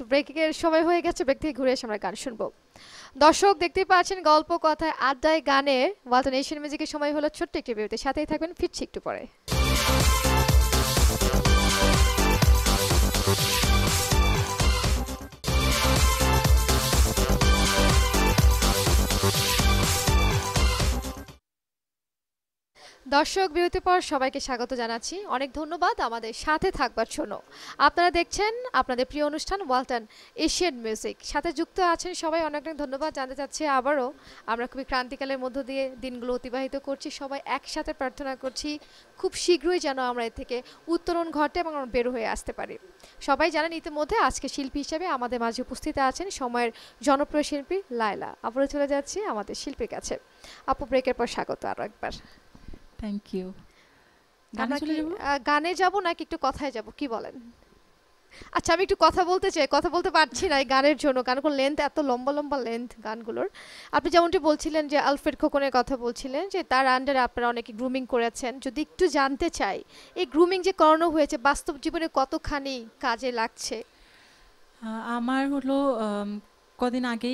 ব্রেকের সময় হয়ে গেছে, ব্রেক থেকে ঘুরে এসে আমরা গান শুনবো। দর্শক দেখতেই পাচ্ছেন গল্প কথায় আড্ডায় গানে ওয়ালটন এশিয়ান মিউজিকের সময় হলো ছোট্ট একটি বিরতি, সাথেই থাকবেন, ফিরছি একটু পরে। দর্শক বিরতির পর সবাইকে স্বাগত জানাচ্ছি, অনেক ধন্যবাদ আমাদের সাথে থাকবার জন্য। আপনারা দেখছেন আপনাদের প্রিয় অনুষ্ঠান ওয়ালটন এশিয়ান মিউজিক, সাথে যুক্ত আছেন সবাই, অনেক অনেক ধন্যবাদ জানতে চাচ্ছি। আবারও আমরা খুবই ক্রান্তিকালের মধ্য দিয়ে দিনগুলো অতিবাহিত করছি, সবাই একসাথে প্রার্থনা করছি খুব শীঘ্রই যেন আমরা এর থেকে উত্তরণ ঘটে এবং আমরা বের হয়ে আসতে পারি। সবাই জানেন ইতিমধ্যে আজকে শিল্পী হিসেবে আমাদের মাঝে উপস্থিত আছেন সময়ের জনপ্রিয় শিল্পী লায়লা। আবারও চলে যাচ্ছি আমাদের শিল্পীর কাছে। আপু, ব্রেকের পর স্বাগত আরও একবার। Thank you. আমরা কি গানে যাব নাকি একটু কথায় যাব, কি বলেন? আচ্ছা, আমি একটু কথা বলতে চাই, কথা বলতে পারছি না এই গানের জন্য, গানগুলোর লেন্থ এত লম্বা লম্বা লেন্থ গানগুলোর। আপনি যেমনটি বলছিলেন যে আলফ্রেড খোকনের কথা বলছিলেন যে তার আন্ডারে আপনারা অনেকে গ্রুমিং করেছেন, যদি একটু জানতে চাই এই গ্রুমিং যে করানো হয়েছে বাস্তব জীবনে কতখানি কাজে লাগছে? আমার হলো কদিন আগেই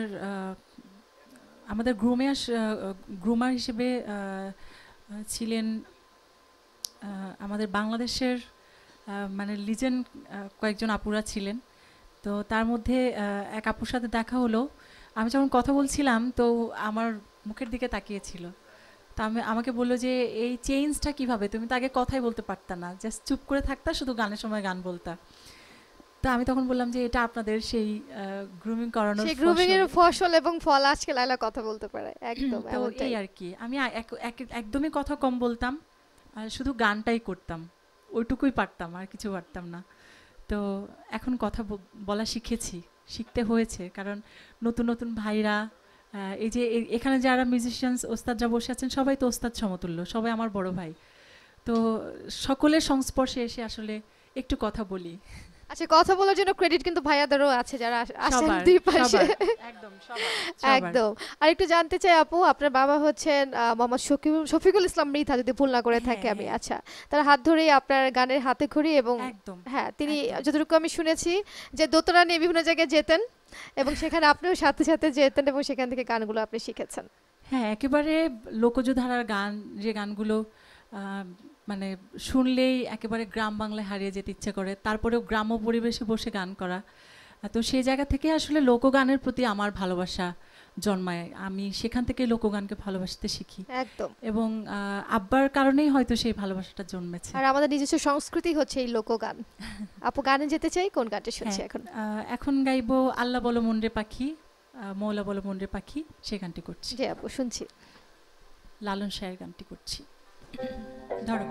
আমাদের গ্রুমার হিসেবে ছিলেন আমাদের বাংলাদেশের মানে লিজেন্ড কয়েকজন আপুরা ছিলেন। তো তার মধ্যে এক আপুর সাথে দেখা হলো, আমি যখন কথা বলছিলাম তো আমার মুখের দিকে তাকিয়েছিল। তো আমাকে বললো যে এই চেঞ্জটা কিভাবে, তুমি তো আগে কথাই বলতে পারতা না, জাস্ট চুপ করে থাকতা, শুধু গানের সময় গান বলতা। তো আমি তখন বললাম যে এটা আপনাদের সেই গ্রুমিং করানোর সেই গ্রুমিং এর ফসল এবং ফল, আজকে লায়লা কথা বলতে পারে একদম। তো এই আর কি, আমি একদমই কথা কম বলতাম, শুধু গানটাই করতাম, ওইটুকুই পারতাম, আর কিছু পারতাম না। তো এখন কথা বলা শিখতে হয়েছে, কারণ নতুন নতুন ভাইরা, এই যে এখানে যারা মিউজিশিয়ানস ওস্তাদরা বসে আছেন সবাই তো ওস্তাদ সমতুল্য, সবাই আমার বড় ভাই। তো সকলের সংস্পর্শে এসে আসলে একটু কথা বলি। আচ্ছা, কথা বলার জন্য ক্রেডিট কিন্তু ভাইয়াদেরও আছে যারা আসেন দুই পাশে। একদম একদম। আর একটু জানতে চাই আপু, আপনার বাবা হচ্ছেন মোহাম্মদ শফিকুল ইসলাম মৃধা, যদি ভুল না করে থাকি আমি। আচ্ছা, তার হাত ধরেই আপনার গানের হাতে খড়ি, এবং হ্যাঁ তিনি যতটুকু আমি শুনেছি যে দোতরা নিয়ে বিভিন্ন জায়গায় যেতেন এবং সেখানে আপনিও সাথে সাথে যেতেন এবং সেখান থেকে গানগুলো আপনি শিখেছেন। হ্যাঁ, একেবারে লোকজ ধারার গান, যে গানগুলো মানে শুনলেই একেবারে গ্রাম বাংলায় হারিয়ে যেতে ইচ্ছে করে, তারপরেও গ্রাম্য পরিবেশে বসে গান করা। তো সেই জায়গা থেকে আসলে লোকগানের প্রতি আমার ভালোবাসা জন্মায়, আমি সেখান থেকে লোকগানকে ভালোবাসতে শিখি একদম, এবং আব্বার কারণেই হয়তো সেই ভালোবাসাটা জন্মেছে। আর আমাদের নিজস্ব সংস্কৃতি হচ্ছে এই লোকগান। আপু, গানে যেতে চাই, কোন গানটা শুনছি এখন? এখন গাইবো আল্লাহ বলো মন রে পাখি, মৌলা বলো মন রে পাখি, সেই গানটি করছি। জি আপু, শুনছি। লালন শাহের গানটি করছি। ধরো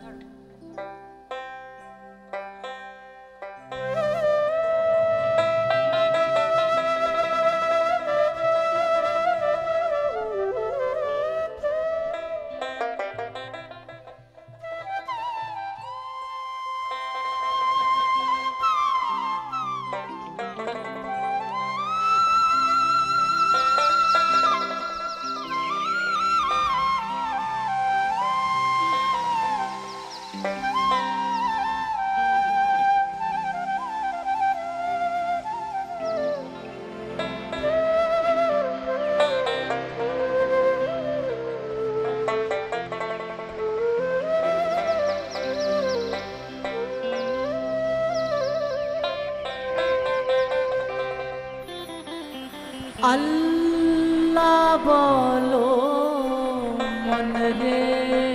আল্লাহ বলো মন রে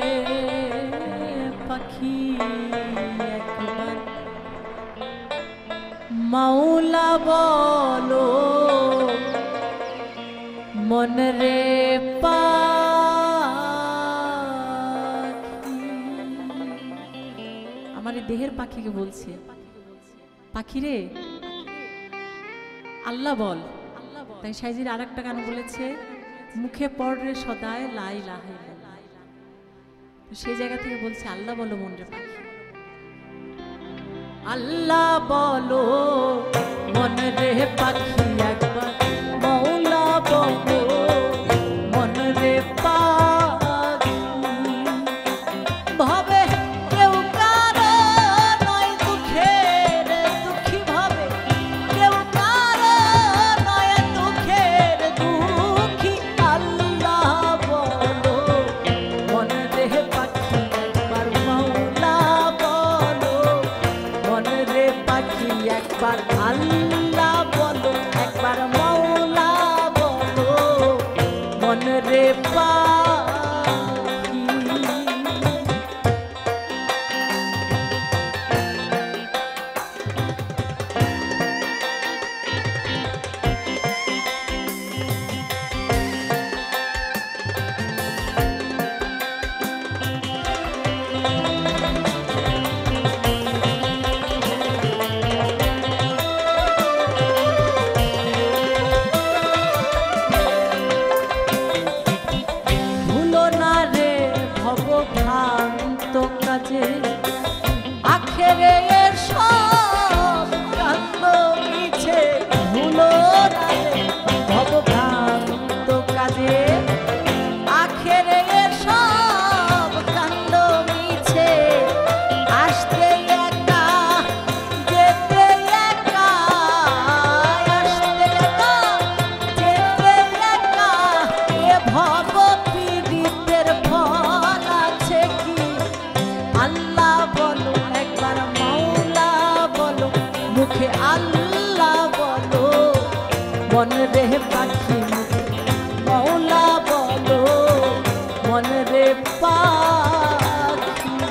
পাখি একবার, মাওলা বলো মন রে পাখি। আমার এই দেহের পাখিকে বলছে, পাখি রে আল্লাহ বল। তাই সাইজির আর একটা গান বলেছে, মুখে পড়রে সদায় লাই লাহাই, সেই জায়গা থেকে বলছে আল্লাহ বলো মন রে পাখি, আল্লাহ বলো মন রে পাখি একবার, মৌলা বলো মন রে পাখি। ভাবে কেউ কারো নয় দুঃখের দুঃখী, ভাবে কেউ মন রে পাখি মৌলা বলো মন রে পাখি।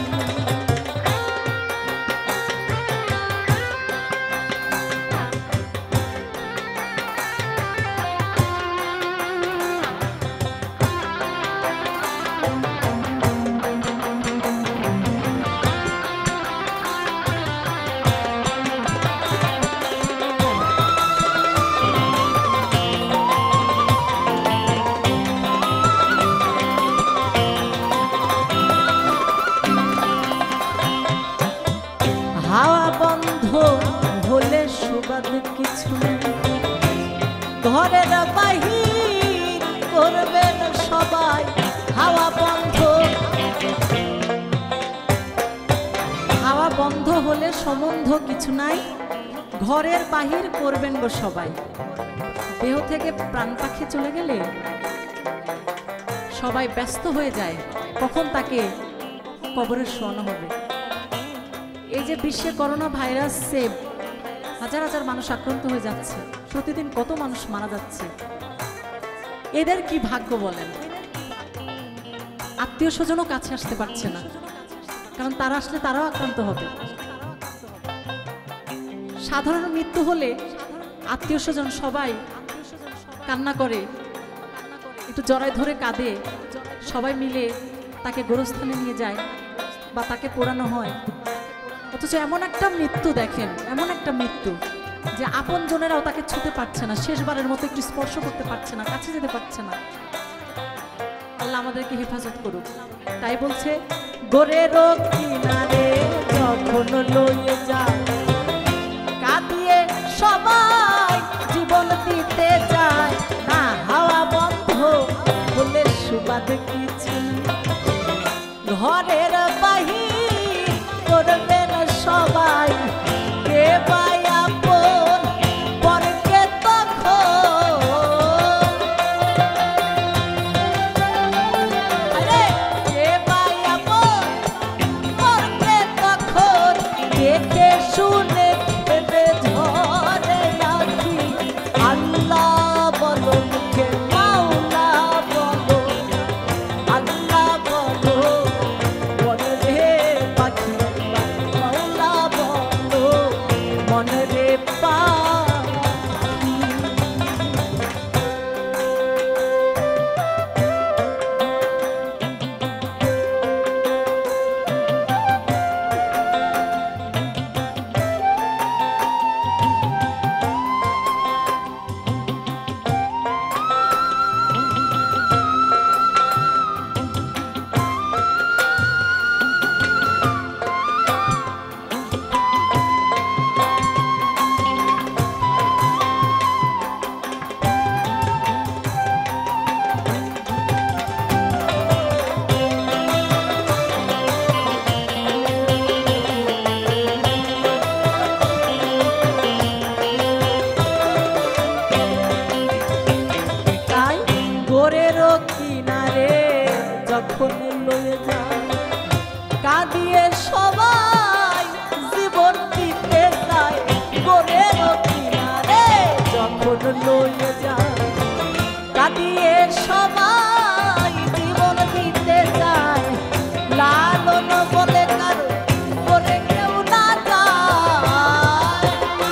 হাওয়া বন্ধ হলে সুবাদ কিছু নেই, ঘরের বাহির করবেন সবাই। হাওয়া বন্ধ হলে সম্বন্ধ কিছু নাই, ঘরের বাহির করবেন গো সবাই। দেহ থেকে প্রাণ পাখি চলে গেলে সবাই ব্যস্ত হয়ে যায় কখন তাকে কবরে শোয়ানো হবে। এই যে বিশ্বে করোনা ভাইরাসে হাজার হাজার মানুষ আক্রান্ত হয়ে যাচ্ছে, প্রতিদিন কত মানুষ মারা যাচ্ছে, এদের কি ভাগ্য বলেন? আত্মীয় স্বজনও কাছে আসতে পারছে না, কারণ তারা আসলে তারাও আক্রান্ত হবে। সাধারণ মৃত্যু হলে আত্মীয় স্বজন সবাই কান্না করে, একটু জড়ায় ধরে কাঁদে, সবাই মিলে তাকে গোরস্থানে নিয়ে যায় বা তাকে পোড়ানো হয়। অথচ এমন একটা মৃত্যু দেখেন, এমন একটা মৃত্যু যে আপন জনেরাও তাকে ছুতে পারছে না, শেষবারের মতো একটু স্পর্শ করতে পারছে না, কাছে যেতে পারছে না। আল্লাহ আমাদেরকে হেফাজত করুক। তাই বলছে গোরের কিনারে যখন লইয়ে যায়, কাঁদিয়ে সবাই জীবন দিতে যায় না। হাওয়া বন্ধ হলে সুবাদ কিছু, ঘরের বাহির করবেন সবাই। কে বাই আপন পরকে তখন, আরে কে বাই আপন পরকে তখন, দেখে শুনে খেতে ঝরে আখি। আল্লাহ বলো মুখে মাওলা বলো, আল্লাহ বলো মন রে পাখি মাওলা বলো মন রে পাখি। তাই গোরের কিনারে যখন লয়ে যায়, কাঁদিয়ে সবাই জীবন দিতে চায়। গোরের কিনারে যখন লয়ে যায়, কাঁদিয়ে সবাই জীবন দিতে চায়। লালন বলে কারো করে কেউ না যায়,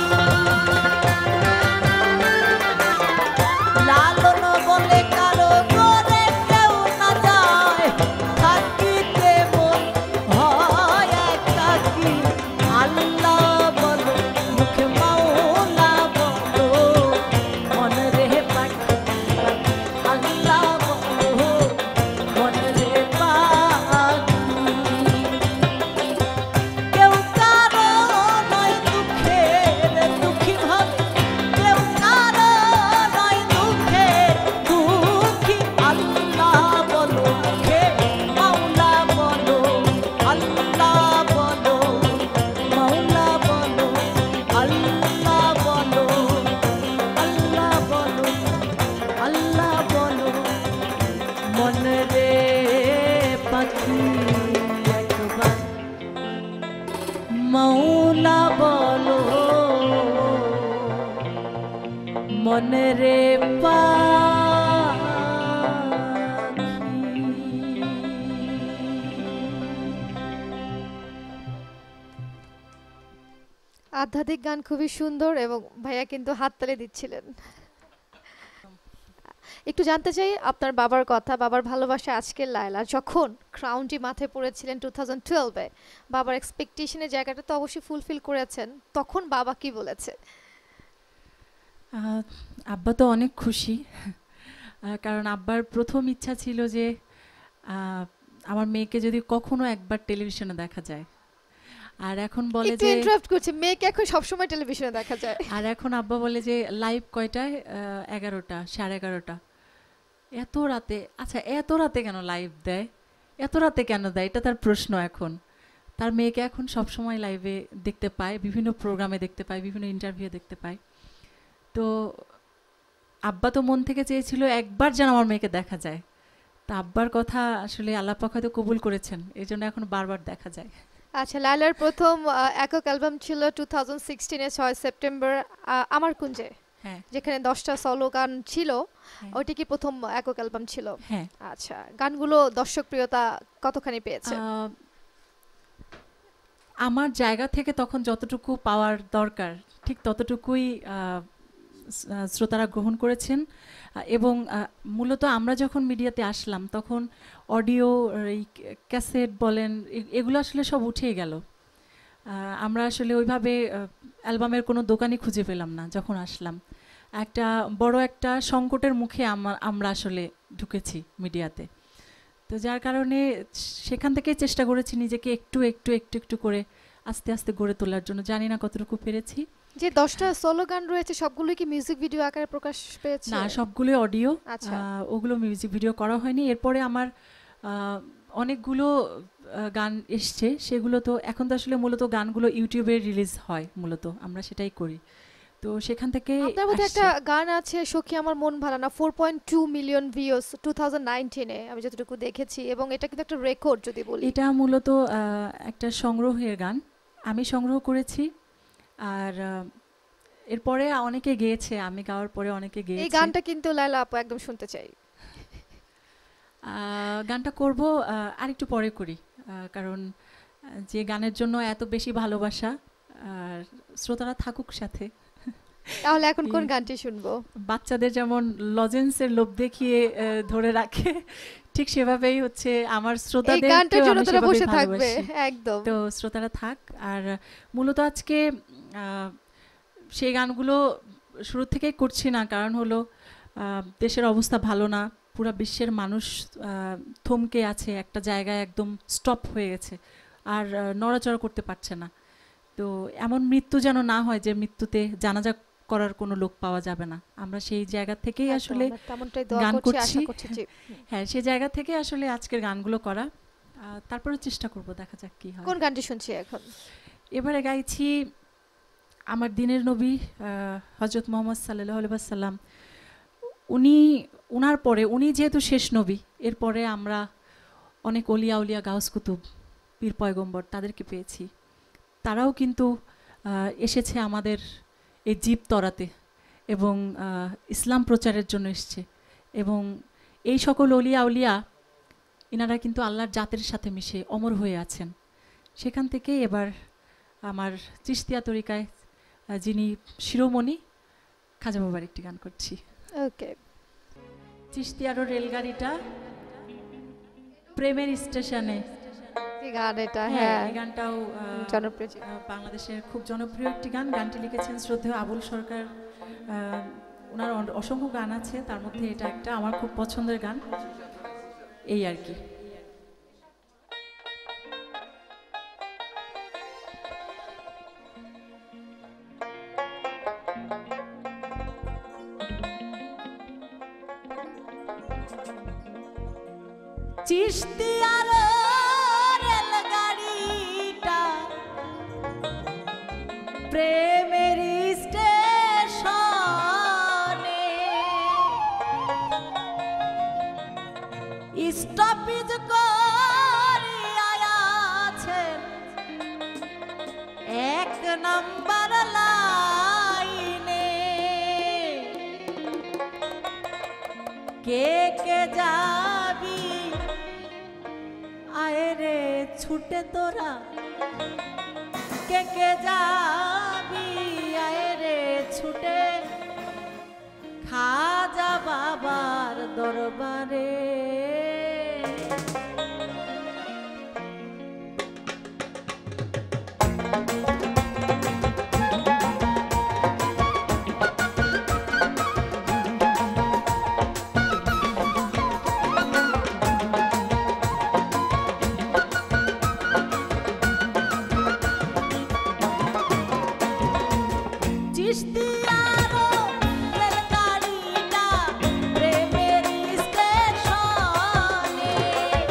লালন বলে কারো করে কেউ না যায়। থাকিতে মন হয় একাকী, আল্লাহ বলো মুখে মাওলা বলো মন রে পাখি, আল্লাহ বলো মন রে পাখি। কেউ কারো নয় দুঃখের দুঃখী ভাবে, কেউ কারো নয় দুঃখের দুঃখী। আল্লাহ বলো মুখে মাওলা বলো, আল্লাহ বলো মাওলা বলো, আল্লাহ বলো, আল্লাহ বলো, আল্লাহ বলো মন রে পাখি। একবার মাওলা বলো মন নয়ন রে আধ্যাত্মিক গান খুবই সুন্দর এবং ভাইয়া কিন্তু হাততালি দিচ্ছিলেন। একটু জানতে চাই আপনার বাবার কথা, বাবার ভালোবাসা। আজকের লায়লা যখন ক্রাউনটি মাথায় পড়েছিলেন 2012-এ, বাবার এক্সপেকটেশনের জায়গাটা তো অবশ্যই ফুলফিল করেছেন, তখন বাবা কি বলেছে? আব্বা তো অনেক খুশি, কারণ আব্বার প্রথম ইচ্ছা ছিল যে আমার মেয়েকে যদি কখনো একবার টেলিভিশনে দেখা যায়। আর এখন বলে একটু যে ইন্টারাপ্ট করছি, মেয়েকে এখন সবসময় টেলিভিশনে দেখা যায়। আর এখন আব্বা বলে যে লাইভ কয়টায়? 11টা, 11:30। এত রাতে? আচ্ছা, এত রাতে কেন লাইভ দেয়? এত রাতে কেন দেয়? এটা তার প্রশ্ন এখন। তার মেয়েকে এখন সবসময় লাইভে দেখতে পায়, বিভিন্ন প্রোগ্রামে দেখতে পায়, বিভিন্ন ইন্টারভিউ দেখতে পায়। তো আব্বা তো মন থেকে চেয়েছিল একবার যেন আমার মেয়েকে দেখা যায়। তা আব্বার কথা আসলে আল্লাহ পাক হয়তো কবুল করেছেন, এই জন্য এখন বারবার দেখা যায়। আচ্ছা, লায়লার প্রথম একক অ্যালবাম ছিল 2016-এর 6 সেপ্টেম্বর, আমার কুঞ্জে, হ্যাঁ যেখানে 10টা সলো গান ছিল। হ্যাঁ, ওইটা কি প্রথম একক অ্যালবাম ছিল? হ্যাঁ। আচ্ছা, গানগুলো দর্শক প্রিয়তা কতখানি পেয়েছে? আমার জায়গা থেকে তখন যতটুকু পাওয়ার দরকার ঠিক ততটুকুই শ্রোতারা গ্রহণ করেছেন। এবং মূলত আমরা যখন মিডিয়াতে আসলাম তখন অডিও, এই ক্যাসেট বলেন, এগুলো আসলে সব উঠেই গেল। আমরা আসলে ওইভাবে অ্যালবামের কোনো দোকানই খুঁজে পেলাম না যখন আসলাম। একটা বড় একটা সংকটের মুখে আমরা আসলে ঢুকেছি মিডিয়াতে। তো যার কারণে সেখান থেকেই চেষ্টা করেছি নিজেকে একটু একটু একটু একটু করে আস্তে আস্তে গড়ে তোলার জন্য। জানি না কতটুকু পেরেছি। যে 10টা সোলো গান রয়েছে সবগুলোই কি মিউজিক ভিডিও আকারে প্রকাশ পেয়েছে? না, সবগুলোই অডিও। আচ্ছা। ওগুলো মিউজিক ভিডিও করা হয়নি। এরপরে আমার অনেকগুলো গান এসছে, সেগুলো তো এখন তো আসলে মূলত গানগুলো ইউটিউবে রিলিজ হয়, মূলত আমরা সেটাই করি। তো সেখান থেকে আপনার মধ্যে একটা গান আছে, সখী আমার মন ভালো না, 4.2 মিলিয়ন ভিউজ 2019-এ আমি যতটুকু দেখেছি, এবং এটা কিন্তু একটা রেকর্ড যদি বলি। এটা মূলত একটা সংগ্রহের গান, আমি সংগ্রহ করেছি। আর এরপরে অনেকে গেয়েছে, আমি গাওয়ার পরে অনেকে গেয়েছে। এই গানটা কিন্তু লায়লা আপু একদম শুনতে চাই। গানটা করব আরেকটু পরে করি, কারণ যে গানের জন্য এত বেশি ভালোবাসা, আর শ্রোতারা থাকুক সাথে। তাহলে এখন কোন গানটি শুনবো? বাচ্চাদের যেমন লজেন্সের লোভ দেখিয়ে ধরে রাখে, ঠিক সেভাবেই হচ্ছে আমার শ্রোতাদের এই গানটার জন্য তারা বসে থাকবে একদম। তো শ্রোতারা থাক। আর মূলত আজকে সেই গানগুলো শুরু থেকেই করছি না, কারণ হলো দেশের অবস্থা ভালো না, পুরো বিশ্বের মানুষ থমকে আছে একটা জায়গায়, একদম স্টপ হয়ে গেছে, আর নড়াচড়া করতে পারছে না। তো এমন মৃত্যু যেন না হয় যে মৃত্যুতে জানাজা করার কোনো লোক পাওয়া যাবে না। আমরা সেই জায়গা থেকেই আসলে গান করছি। হ্যাঁ, সেই জায়গা থেকে আসলে আজকের গানগুলো করা। তারপরে চেষ্টা করব, দেখা যাক কি হয়। কোন গানটি শুনছি এখন? এবারে গাইছি আমার দিনের নবী হযরত মুহাম্মদ সাল্লাল্লাহু আলাইহি ওয়াসাল্লাম। উনার পরে, উনি যেহেতু শেষ নবী, এরপরে আমরা অনেক অলিয়া উলিয়া, গাউস কুতুব, পীর পয়গম্বর তাদেরকে পেয়েছি। তারাও কিন্তু এসেছে আমাদের এই জীব তরাতে এবং ইসলাম প্রচারের জন্য এসছে। এবং এই সকল অলিয়া উলিয়া ইনারা কিন্তু আল্লাহর জাতের সাথে মিশে অমর হয়ে আছেন। সেখান থেকেই এবার আমার চিশতিয়া তরিকায় যিনি শিরোমণি, খাজা বাবার একটি গান করছি। ওকে। চিশতিয়ারও রেলগাড়িটা প্রেমের স্টেশনে, এই গান এটা, হ্যাঁ, হ্যাঁ, এই গানটাও জনপ্রিয়। বাংলাদেশের খুব জনপ্রিয় একটি গান। গানটি লিখেছেন শ্রদ্ধেয় আবুল সরকার। ওনার অসংখ্য গান আছে, তার মধ্যে এটা একটা আমার খুব পছন্দের গান, এই আর কি। চিশতিয়ার রেলগাড়িটা প্রেমের স্টেশনে স্টপেজ করিয়া আছেন এক নাম্বার লাইনে। কে কে যাবি আয় রে ছুটে তোরা কে কে যাবি আয় রে ছুটে খাজা বাবার দরবারে চিশতিয়ারো রেলগাড়িটা প্রেমের স্টেশনে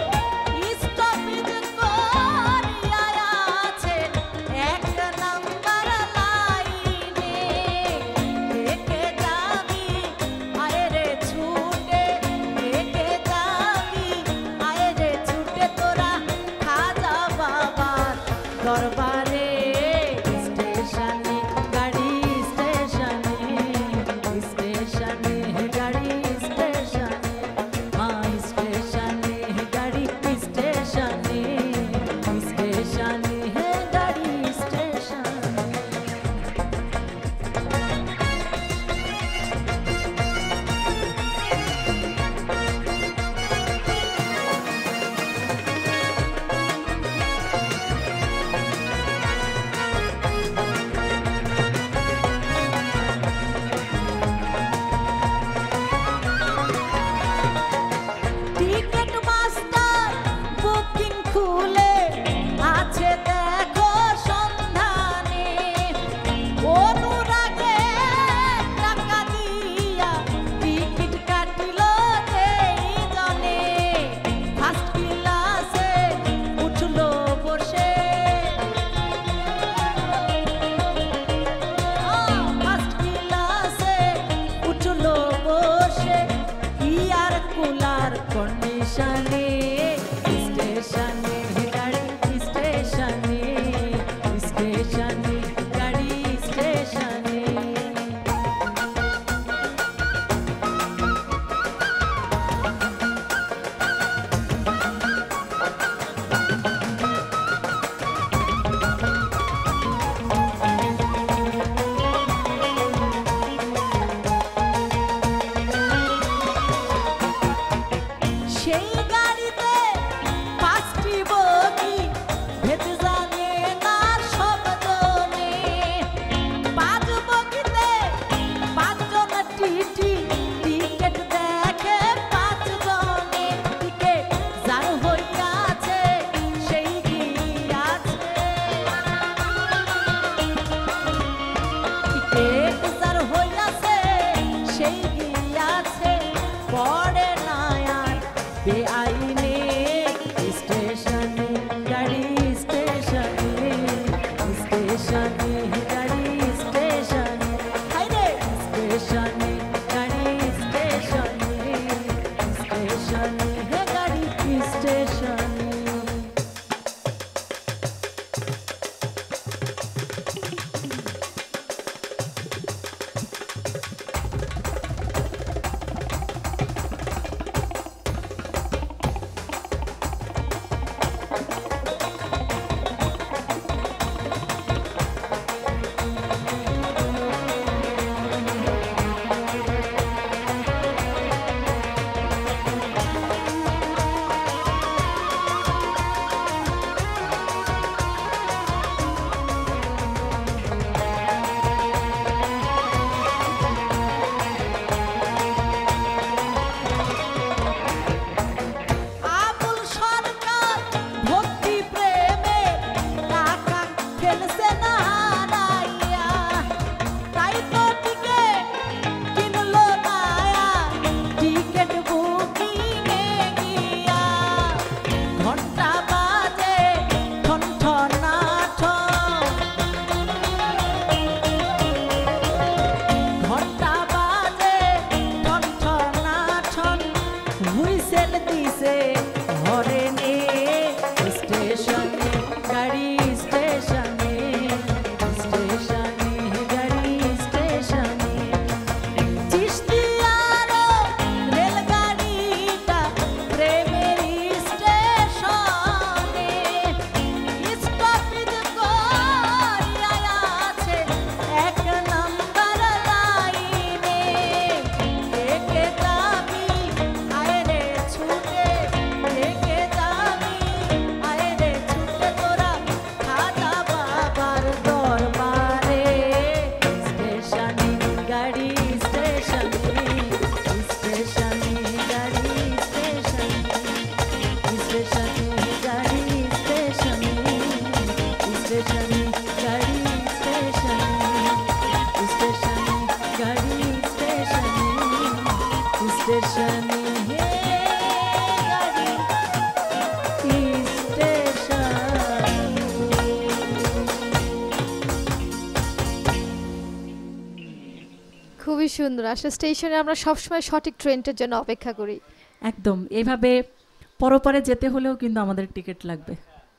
সুন্দর। আসলে স্টেশনে আমরা সবসময় সঠিক ট্রেনটার জন্য অপেক্ষা করি। একদম এইভাবে পরপারে যেতে হলেও কিন্তু আমাদের টিকিট লাগবে,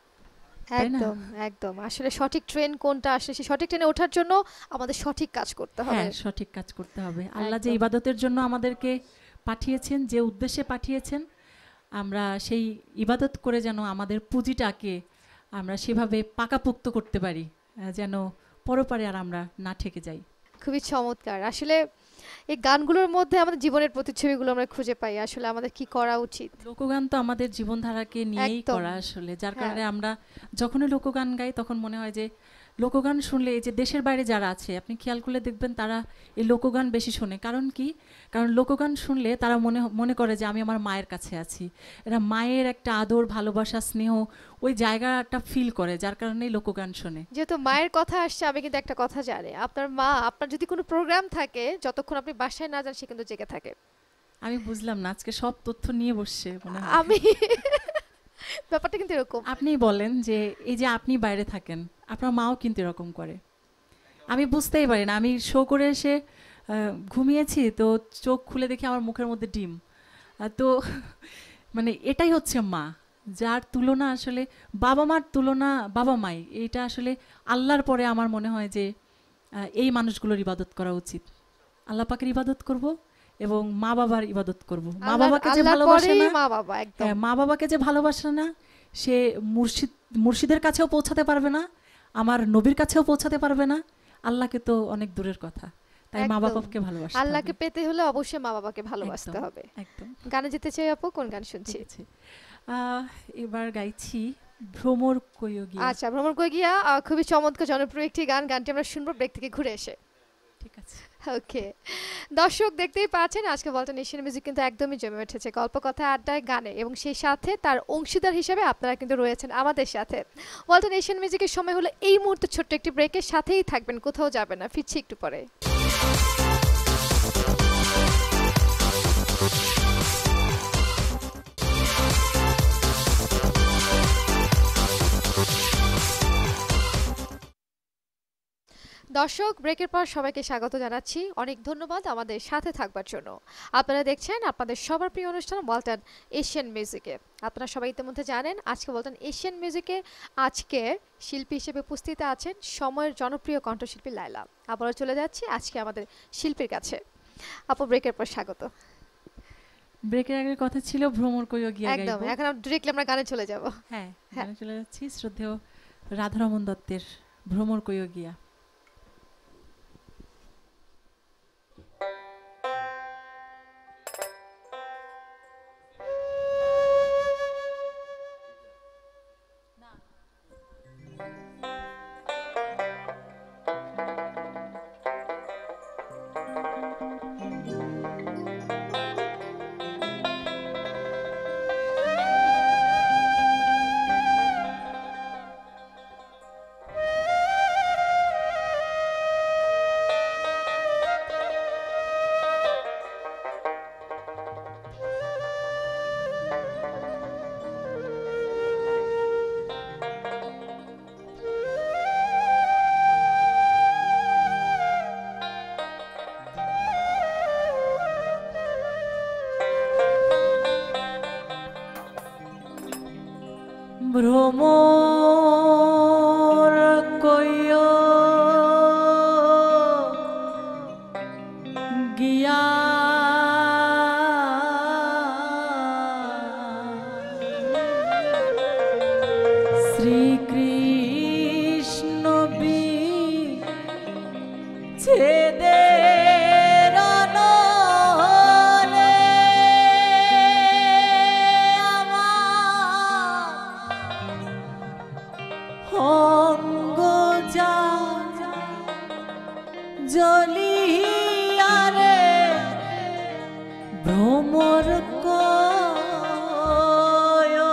তাই না? একদম একদম। আসলে সঠিক ট্রেন কোনটা, আসলে সেই সঠিক ট্রেনে ওঠার জন্য আমাদের সঠিক কাজ করতে হবে। হ্যাঁ, সঠিক কাজ করতে হবে। আল্লাহ যে একদম। ইবাদতের জন্য আমাদেরকে পাঠিয়েছেন, যে উদ্দেশ্যে পাঠিয়েছেন, আমরা সেই ইবাদত করে যেন আমাদের পুঁজিটাকে আমরা সেভাবে পাকাপোক্ত করতে পারি, যেন পরপারে আর আমরা না ঠেকে যাই। খুবই চমৎকার। আসলে এই গানগুলোর মধ্যে আমাদের জীবনের প্রতিচ্ছবিগুলো আমরা খুঁজে পাই। আসলে আমাদের কি করা উচিত। লোকগান তো আমাদের জীবনধারাকে নিয়েই একদম। করা আসলে, যার হ্যাঁ। কারণে আমরা যখনই লোকগান গাই তখন মনে হয় যে লোকগান শুনলে, এই যে দেশের বাইরে যারা আছে আপনি খেয়াল করলে দেখবেন তারা এই লোকগান বেশি শোনে। কারণ কি? কারণ লোকগান শুনলে তারা মনে করে যে আমি আমার মায়ের কাছে আছি, এরা মায়ের একটা আদর, ভালোবাসা, স্নেহ ওই জায়গাটা ফিল করে, যার কারণেই লোকগান শোনে। যেহেতু মায়ের কথা আসছে, আমি কিন্তু একটা কথা জানি, আপনার মা আপনার যদি কোনো প্রোগ্রাম থাকে, যতক্ষণ আপনি বাসায় না যান সে কিন্তু জেগে থাকে। আমি বুঝলাম না, আজকে সব তথ্য নিয়ে বসছে মনে হয়। আমি ব্যাপারটা কিন্তু এরকম। আপনি বলেন যে এই যে আপনি বাইরে থাকেন, আপনার মাও কিন্তু এরকম করে। আমি বুঝতেই পারি না, আমি শো করে এসে ঘুমিয়েছি, তো চোখ খুলে দেখি আমার মুখের মধ্যে ডিম। তো মানে এটাই হচ্ছে মা, যার তুলনা আসলে বাবা মার তুলনা বাবা মাই, এইটা আসলে আল্লাহর পরে আমার মনে হয় যে এই মানুষগুলোর ইবাদত করা উচিত। আল্লাহ পাকের ইবাদত করব এবং মা বাবার ইবাদত করব। মা বাবাকে যে ভালোবাসে না, মা বাবা একদম। মা বাবাকে যে ভালোবাসে না, সে মুর্শিদের কাছেও পৌঁছাতে পারবে না, আমার নবীর কাছেও পৌঁছাতে পারবে না, আল্লাহকে তো অনেক দূরের কথা। তাই মা একদম। বাবাকে ভালোবাসতে হবে। আল্লাহকে পেতে হলে অবশ্যই মা বাবাকে ভালোবাসতে একদম, হবে। একদম। গানে যেতে চাই আপু, কোন গান শুনছি? ঠিক আছে, এবার গাইছি ভ্রমর কইও গিয়া। আচ্ছা, ভ্রমণ করে গিয়া খুবই চমৎকার জনপ্রিয় একটি গান। গানটি আমরা শুনবো ব্রেক থেকে ঘুরে এসে। ঠিক আছে। ওকে দর্শক, দেখতেই পাচ্ছেন আজকে ওয়ালটন এশিয়ান মিউজিক কিন্তু একদমই জমে উঠেছে গল্প, কথা, আড্ডায়, গানে, এবং সেই সাথে তার অংশীদার হিসেবে আপনারা কিন্তু রয়েছেন আমাদের সাথে। ওয়ালটন এশিয়ান মিউজিকের সময় হলো এই মুহূর্তে ছোট্ট একটি ব্রেকের, সাথেই থাকবেন, কোথাও যাবেন না, ফিরছি একটু পরে। দর্শক, ব্রেকের পর সবাইকে স্বাগত জানাচ্ছি। অনেক ধন্যবাদ আমাদের সাথে থাকবার জন্য। আপনারা দেখছেন আপনাদের সবার প্রিয় অনুষ্ঠান ওয়ালটন এশিয়ান মিউজিকে। আপনারা সবাই ইতিমধ্যে জানেন আজকে ওয়ালটন এশিয়ান মিউজিকে আজকে শিল্পী হিসেবে উপস্থিত আছেন সময়ের জনপ্রিয় কণ্ঠশিল্পী লায়লা। আবারও চলে যাচ্ছি আজকে আমাদের শিল্পীর কাছে। আপু, ব্রেকের পর স্বাগত। ব্রেকের আগের কথা ছিল ভ্রমর কইও গিয়া একদম, গাইবো। এখন ডিরেক্টলি আমরা গানে চলে যাব। হ্যাঁ, হ্যাঁ। গানে চলে যাচ্ছি শ্রদ্ধেয় রাধারমণ দত্তের ভ্রমর কইও গিয়া। ভ্রমর কইও গিয়া শ্রীকৃষ্ণ বিচ্ছেদের অনলে অঙ্গ যা জ্বলিয়ারে ভ্রমর কইও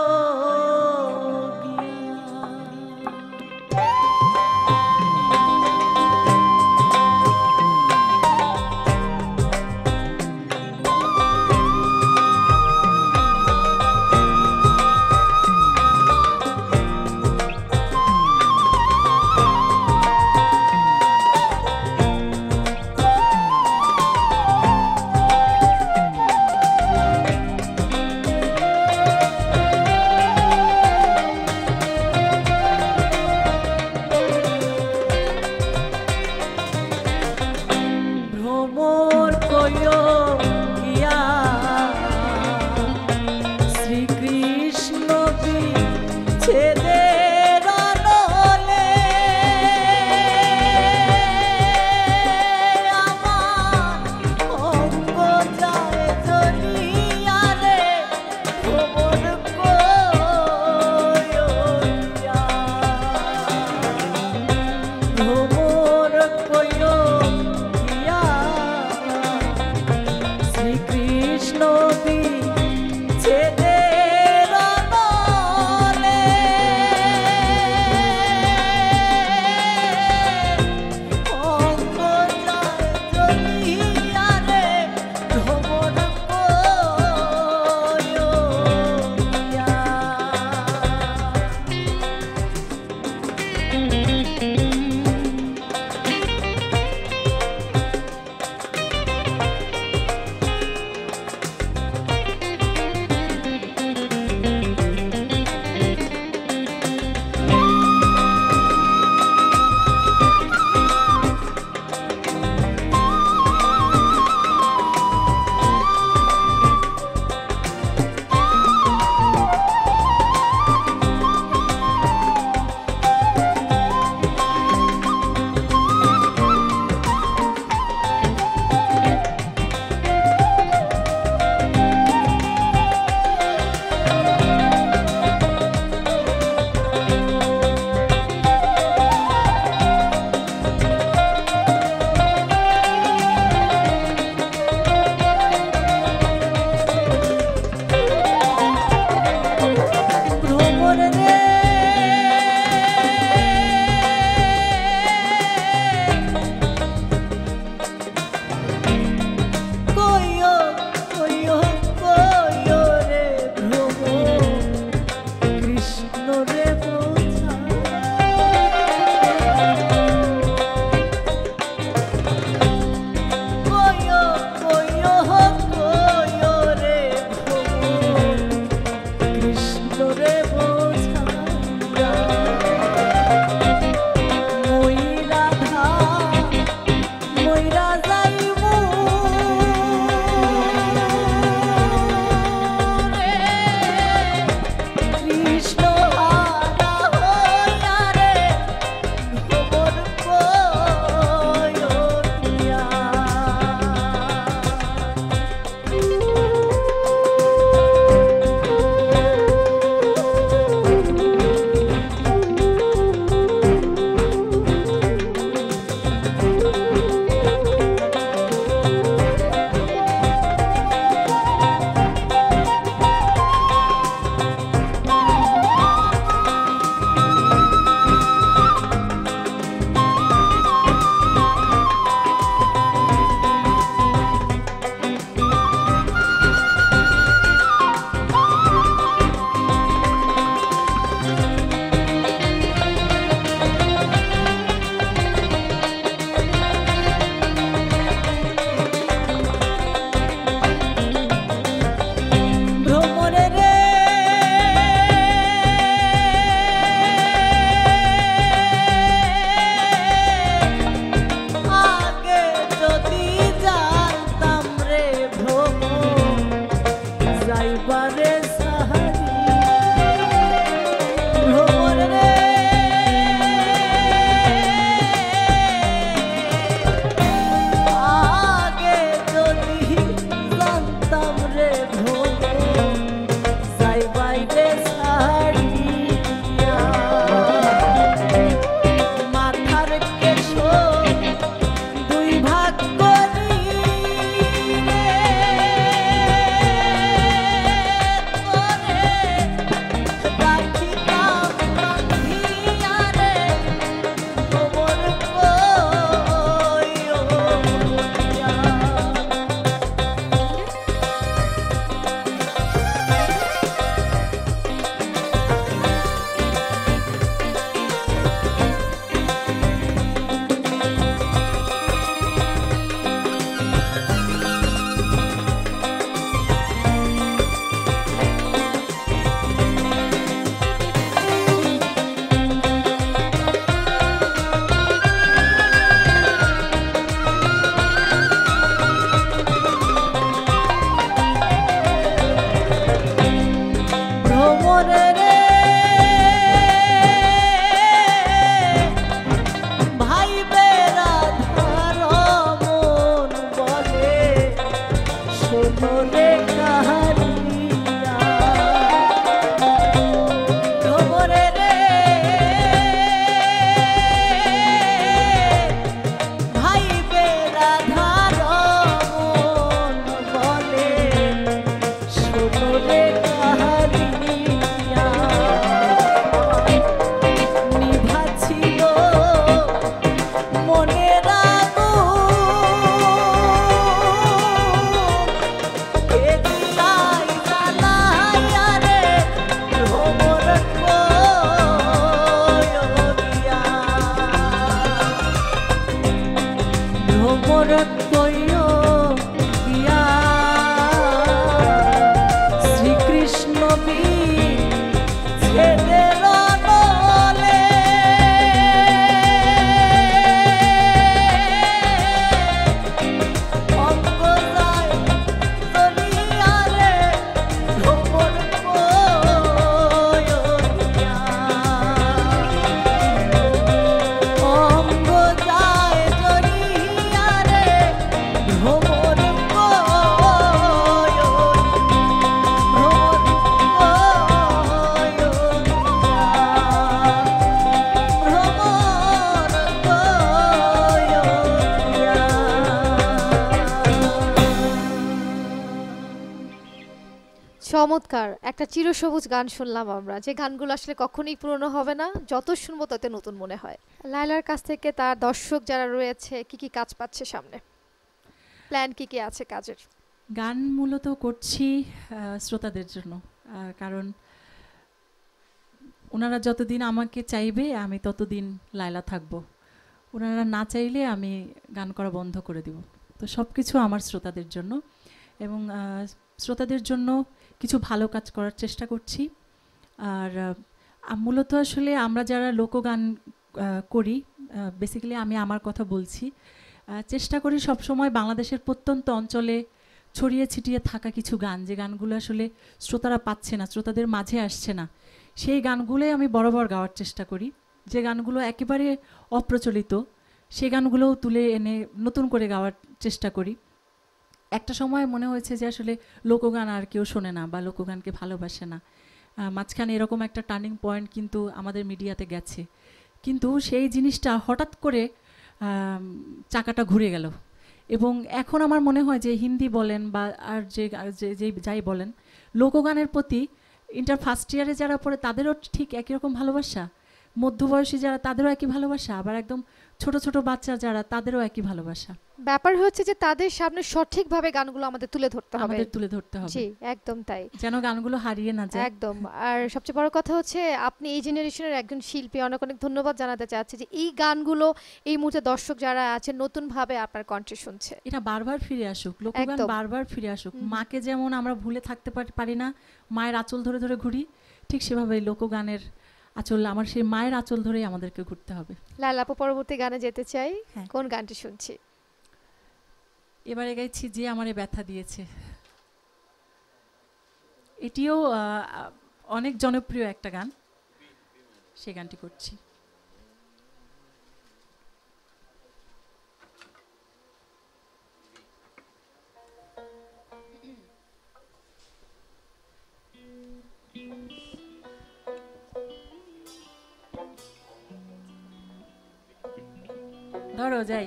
গিয়া। বোঝাইয়া মইরা মইরা যাইমু রে কৃষ্ণ হারা হইয়া রে ভ্রমর কইয়া ভ্রমরে রে আগে যদি জানতাম রে ভ্রমর যাইবারে সাহারি ভ্রমর রে আগে যদি জানতাম রে ভ্রমর যাইবারে সাহারিয়া মাথার কেশ দুই ভাগ করি রে করে রাখিতাম বাঁধিয়া রে ভ্রমর কইয়া ভ্রমরে রে ভাই বেড়া ধর মন বলে শোনো রে কাহারিয়া ভ্রমরে রে ভাই বেড়া ধর মন বলে শোনো রে কাহারিয়া নিভা ছিল মনের আগুন এদিলাই জ্বালাইয়া রে ভ্রমর কইয়া ভ্রমর কইয়া শ্রীকৃষ্ণ বীর ছেদের নলে অঙ্গ যায় চলিয়া রে ভ্রমর কইয়া অঙ্গ যায় চলিয়া রে ভ্রমর কইয়া চমৎকার একটা চিরসবুজ গান শুনলাম আমরা, যে গানগুলো আসলে কখনোই পুরনো হবে না, যত শুনবো তত নতুন মনে হয়। লায়লার কাছ থেকে তার দর্শক যারা রয়েছে কি কি কাজ পাচ্ছে সামনে, প্ল্যান কি কি আছে কাজের? গান মূলত করছি শ্রোতাদের জন্য, কারণ ওনারা যতদিন আমাকে চাইবে আমি ততদিন লায়লা থাকব, ওনারা না চাইলে আমি গান করা বন্ধ করে দিব। তো সব কিছু আমার শ্রোতাদের জন্য, এবং শ্রোতাদের জন্য কিছু ভালো কাজ করার চেষ্টা করছি। আর মূলত আসলে আমরা যারা লোকগান করি, বেসিক্যালি আমি আমার কথা বলছি, চেষ্টা করি সবসময় বাংলাদেশের প্রত্যন্ত অঞ্চলে ছড়িয়ে ছিটিয়ে থাকা কিছু গান, যে গানগুলো আসলে শ্রোতারা পাচ্ছে না, শ্রোতাদের মাঝে আসছে না, সেই গানগুলোই আমি বরাবর গাওয়ার চেষ্টা করি। যে গানগুলো একেবারে অপ্রচলিত সেই গানগুলোও তুলে এনে নতুন করে গাওয়ার চেষ্টা করি। একটা সময় মনে হয়েছে যে আসলে লোকগান আর কেউ শোনে না বা লোকগানকে ভালোবাসে না, মাঝখানে এরকম একটা টার্নিং পয়েন্ট কিন্তু আমাদের মিডিয়াতে গেছে, কিন্তু সেই জিনিসটা হঠাৎ করে চাকাটা ঘুরে গেল। এবং এখন আমার মনে হয় যে হিন্দি বলেন বা আর যে যাই বলেন, লোকগানের প্রতি ইন্টার ফার্স্ট ইয়ারে যারা পড়ে তাদেরও ঠিক একই রকম ভালোবাসা, মধ্যবয়সী যারা তাদেরও একই ভালোবাসা, আবার একদম ছোট ছোট বাচ্চা যারা তাদেরও একই ভালোবাসা। ব্যাপার হচ্ছে যে তাদের সামনে সঠিকভাবে গানগুলো আমাদের তুলে ধরতে হবে, আমাদের তুলে ধরতে হবে, জি একদম তাই, যেন গানগুলো হারিয়ে না যায়। একদম। আর সবচেয়ে বড় কথা হচ্ছে আপনি এই জেনারেশনের একজন শিল্পী, অনেক অনেক ধন্যবাদ জানাতে চাচ্ছি যে এই গানগুলো এই মুহূর্তে দর্শক যারা আছে নতুন ভাবে আপনার কণ্ঠে শুনছে। এটা বারবার ফিরে আসুক, লোকগান একদম। বারবার ফিরে আসুক। মাকে যেমন আমরা ভুলে থাকতে পারি না, মায়ের আঁচল ধরে ধরে ঘুরি, ঠিক সেভাবে লোকগানের আঁচল, আমার সেই মায়ের আঁচল ধরেই আমাদেরকে ঘুরতে হবে। লাল আপু, পরবর্তী গানে যেতে চাই, হ্যাঁ। কোন গানটি শুনছি? এবারে গাইছি যে আমারে ব্যথা দিয়েছে। এটিও অনেক জনপ্রিয় একটা গান, সেই গানটি করছি। ধরো যাই।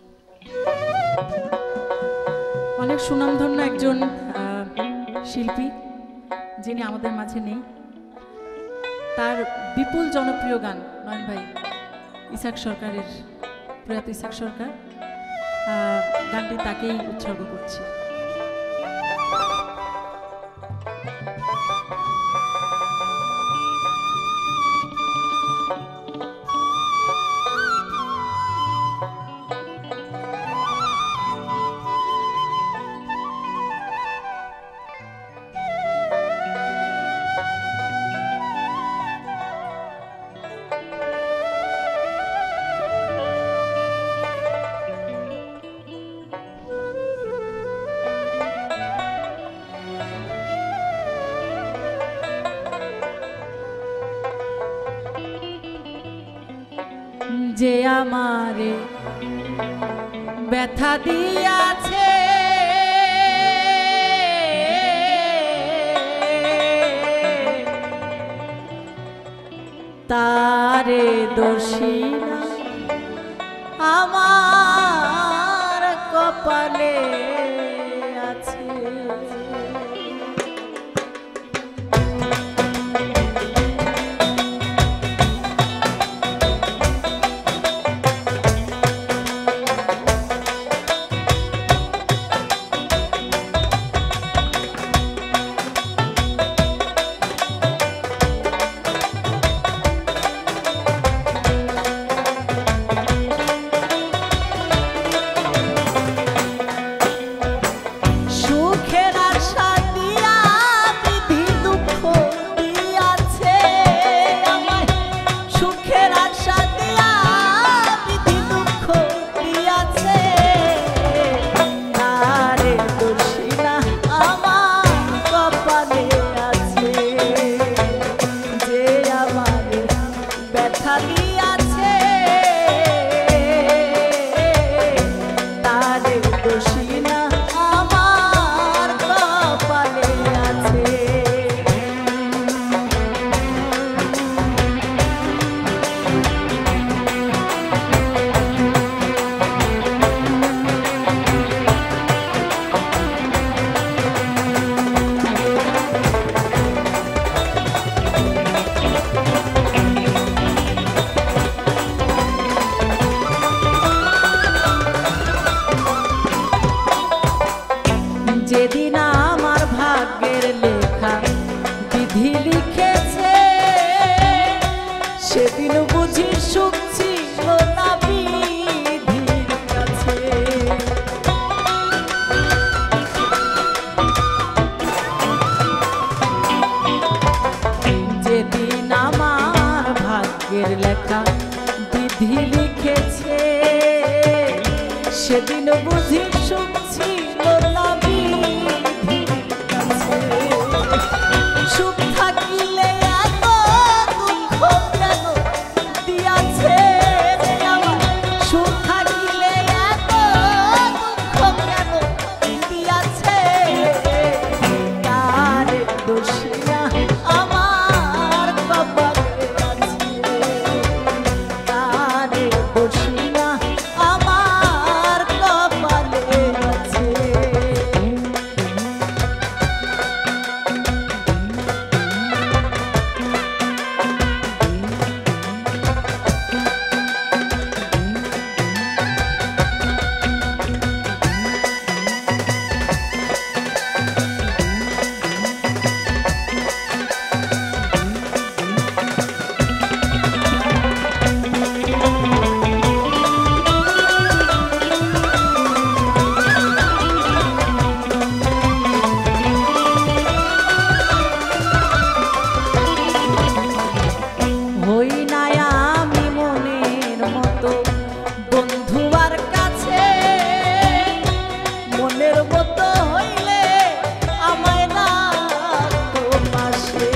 অনেক সুনামধন্য একজন শিল্পী যিনি আমাদের মাঝে নেই, তার বিপুল জনপ্রিয় গান নয়ন ভাই ইসাক সরকারের, প্রয়াত ইসাক সরকার, গানটি তাকেই উৎসর্গ করছি। যে আমারে ব্যথা দিয়াছে, তারে দোষী না আমার কপালে আছে। যেদিন আমার ভাগ্যের লেখা বিধি লিখেছে, সেদিন বুঝি সুখ ছিল না বিধির কাছে। লেখা বিধি লিখেছে, সেদিন বুঝি সুখ ছিল না বিধির কাছে। সুখ থাকিলে এত দুঃখ কেন দিয়াছে আমার, সুখ থাকিলে এত দুঃখ কেন দিয়াছে, তার দোষিয়া আমার কপালে আছে, তার দোষিয়া আমার কপালে আছে। হই না আমি মনের মতো বন্ধু আর কাছে, মনের মতো হইলে আমায় না তো পাশে।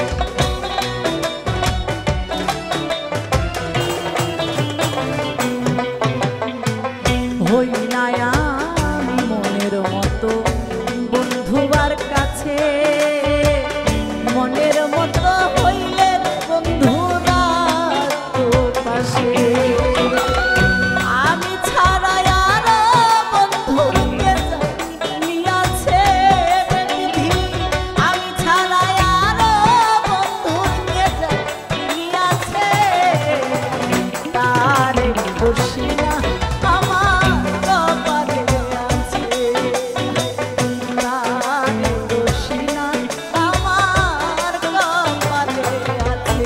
হই না আমি মনের মতো বন্ধু আর কাছে, মনের মতো হইলে বন্ধু না তো পাশে। আমি ছাড়া আর বন্ধুর কে নিয়াছে বিধি, আমি ছাড়া আর বন্ধুর কে নিয়াছে, তার দোষিয়া আমার কপালে আছে, তার দোষিয়া আমার কপালে আছে।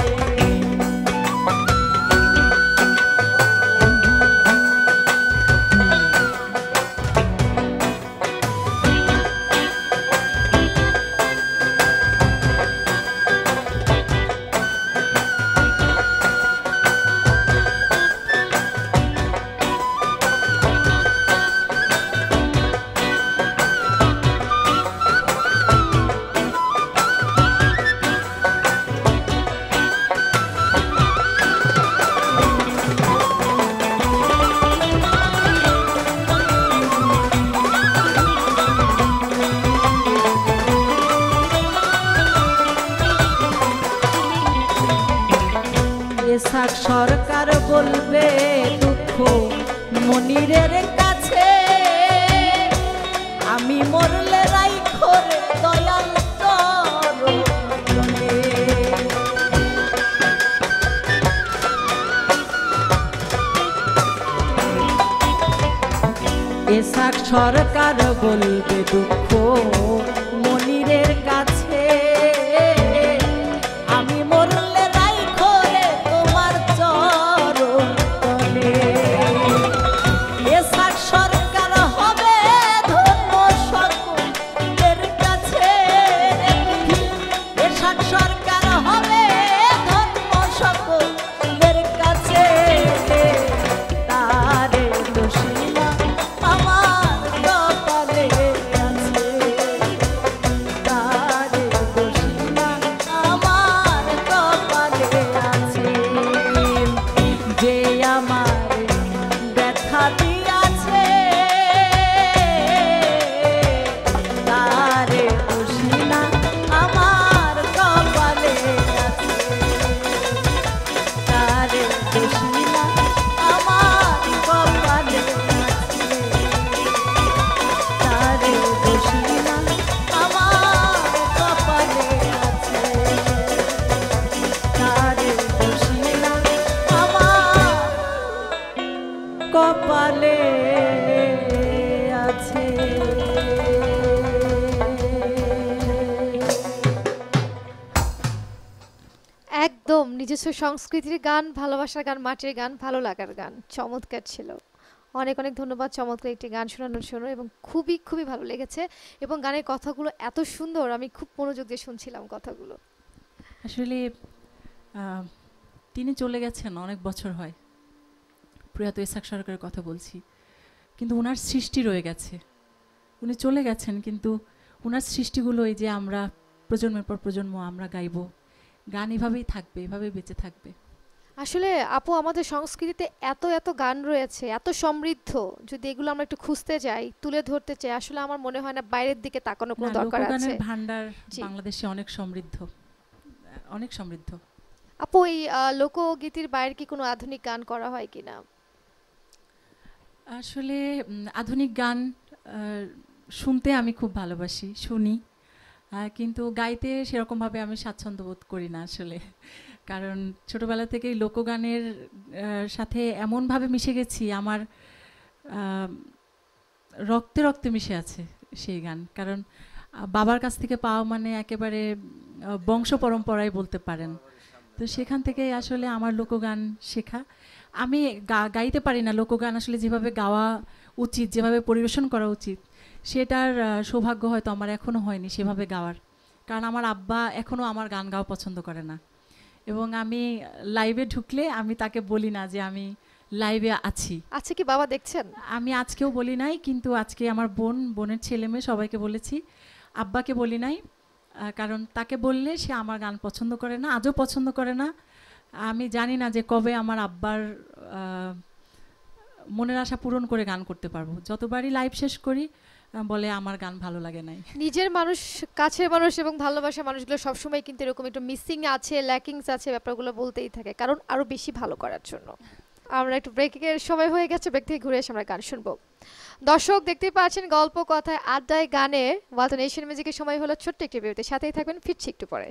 এসাক সরকার বলবে দুঃখ মনিরের কাছে, আমি মরলে রাইখো রে দয়াল চরণে। এসাক সরকার বলবে দুঃখ মনিরের কাছে, আমি মরলে রাইখো রে তোমার চরণে। এসাক সরকার হবে ধন্য সকলের কাছে, এসাক সরকার হবে ধন্য সকলের কাছে, তারে দোষিয়া আমার কপালে আছে, তারে দোষিয়া আমার কপালে আছে। যে আমার ব্যথা দিয়াছে, তারে দোষিয়া আমার কপালে আছে, তারে দোষিয়া আমার কপালে আছে, তারে দোষিয়া আমার কপালে আছে, তারে দোষিয়া আমার কপালে আছে। একদম নিজস্ব সংস্কৃতির গান, ভালোবাসার গান, মাটির গান, ভালো লাগার গান, চমৎকার ছিল। অনেক অনেক ধন্যবাদ চমৎকার একটি গান শোনানোর জন্য, এবং খুবই খুবই ভালো লেগেছে, এবং গানের কথাগুলো এত সুন্দর, আমি খুব মনোযোগ দিয়ে শুনছিলাম কথাগুলো। আসলে আহ, তিনি চলে গেছেন অনেক বছর হয়, প্রয়াত ইসাক সরকারের কথা বলছি, কিন্তু ওনার সৃষ্টি রয়ে গেছে। উনি চলে গেছেন কিন্তু ওনার সৃষ্টিগুলো এই যে আমরা প্রজন্মের পর প্রজন্ম আমরা গাইব, গান এভাবেই থাকবে, এভাবেই বেঁচে থাকবে। আসলে আপু আমাদের সংস্কৃতিতে এত এত গান রয়েছে, এত সমৃদ্ধ, যদি এগুলো আমরা একটু খুঁজতে যাই, তুলে ধরতে চাই, আসলে আমার মনে হয় না বাইরের দিকে তাকানো কোনো না, দরকার আছে। লোকগানের ভান্ডার জি। বাংলাদেশে অনেক সমৃদ্ধ, অনেক সমৃদ্ধ। আপু এই লোকগীতির বাইরে কি কোনো আধুনিক গান করা হয় কিনা? আসলে আধুনিক গান শুনতে আমি খুব ভালোবাসি, শুনি, কিন্তু গাইতে সেরকমভাবে আমি স্বাচ্ছন্দ্য বোধ করি না আসলে। কারণ ছোটোবেলা থেকেই লোকগানের সাথে এমনভাবে মিশে গেছি, আমার রক্তে রক্তে মিশে আছে সেই গান। কারণ বাবার কাছ থেকে পাওয়া মানে একেবারে বংশ পরম্পরাই বলতে পারেন। তো সেখান থেকেই আসলে আমার লোকগান শেখা। আমি গাইতে পারি না লোকগান, আসলে যেভাবে গাওয়া উচিত, যেভাবে পরিবেশন করা উচিত, সেটার সৌভাগ্য হয়তো আমার এখনও হয়নি সেভাবে গাওয়ার। কারণ আমার আব্বা এখনও আমার গান গাওয়া পছন্দ করে না, এবং আমি লাইভে ঢুকলে আমি তাকে বলি না যে আমি লাইভে আছি। আচ্ছা, কি বাবা দেখছেন? আমি আজকেও বলি নাই, কিন্তু আজকে আমার বোনের ছেলে মেয়ে সবাইকে বলেছি, আব্বাকে বলি নাই, কারণ তাকে বললে সে আমার গান পছন্দ করে না, আজও পছন্দ করে না। আমি জানি না যে কবে আমার আব্বার মনের আশা পূরণ করে গান করতে পারবো। যতবারই লাইভ শেষ করি বলে আমার গান ভালো লাগে নাই। নিজের মানুষ, কাছের মানুষ এবং ভালোবাসার মানুষগুলো সবসময় কিন্তু এরকম একটু মিসিং আছে, ল্যাকিংস আছে, ব্যাপারগুলো বলতেই থাকে, কারণ আরো বেশি ভালো করার জন্য। আমরা একটু ব্রেকের সময় হয়ে গেছে, ব্রেক থেকে ঘুরে এসে আমরা গান শুনবো। দর্শক দেখতেই পাচ্ছেন গল্প কথায় আড্ডায় গানে ওয়ালটন এশিয়ান মিউজিকের সময় হলো ছোট্ট একটি বিরতি, সাথেই থাকবেন, ফিরছি একটু পরে।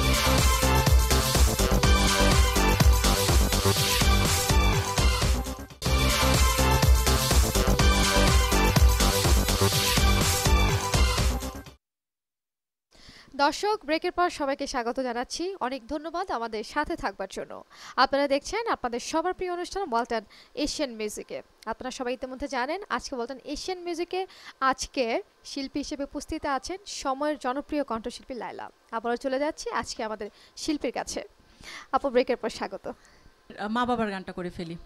দর্শক ব্রেকের পর সবাইকে স্বাগত জানাচ্ছি, অনেক ধন্যবাদ আমাদের সাথে থাকবার জন্য। আপনারা দেখছেন আপনাদের সবার প্রিয় অনুষ্ঠান ওয়ালটন এশিয়ান মিউজিকে। আপনারা সবাই ইতিমধ্যে জানেন আজকে ওয়ালটন এশিয়ান মিউজিকে আজকের শিল্পী হিসেবে উপস্থিত আছেন সময়ের জনপ্রিয় কণ্ঠশিল্পী লায়লা। আবারও চলে যাচ্ছি আজকে আমাদের শিল্পীর কাছে। আপু ব্রেকের পর স্বাগত। মা বাবার গানটা করে ফেলি।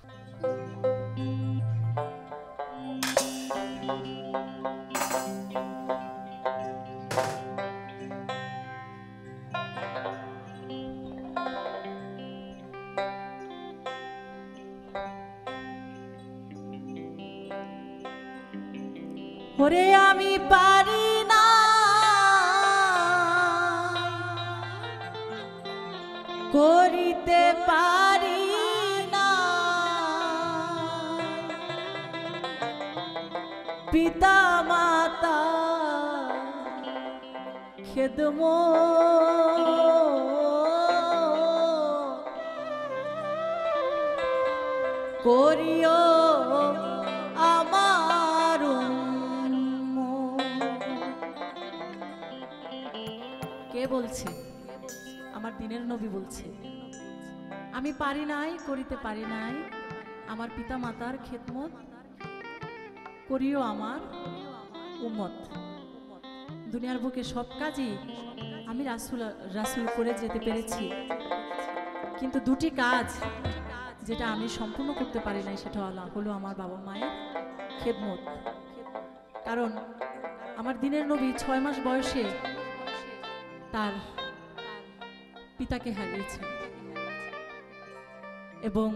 ওরে আমি পারি না করিতে পারি না পিতা মাতা খেদমত করিও আমার কে বলছে? আমার দিনের নবী বলছে, আমি পারি নাই, করিতে পারি নাই, আমার পিতা মাতার খেদমত করিও আমার উম্মত। দুনিয়ার বুকে সব কাজই আমি রাসূল করে যেতে পেরেছি, কিন্তু দুটি কাজ যেটা আমি সম্পূর্ণ করতে পারি নাই সেটা হলো আমার বাবা মায়ের খেদমত। কারণ আমার দিনের নবী 6 মাস বয়সে তার পিতাকে হারিয়েছেন, এবং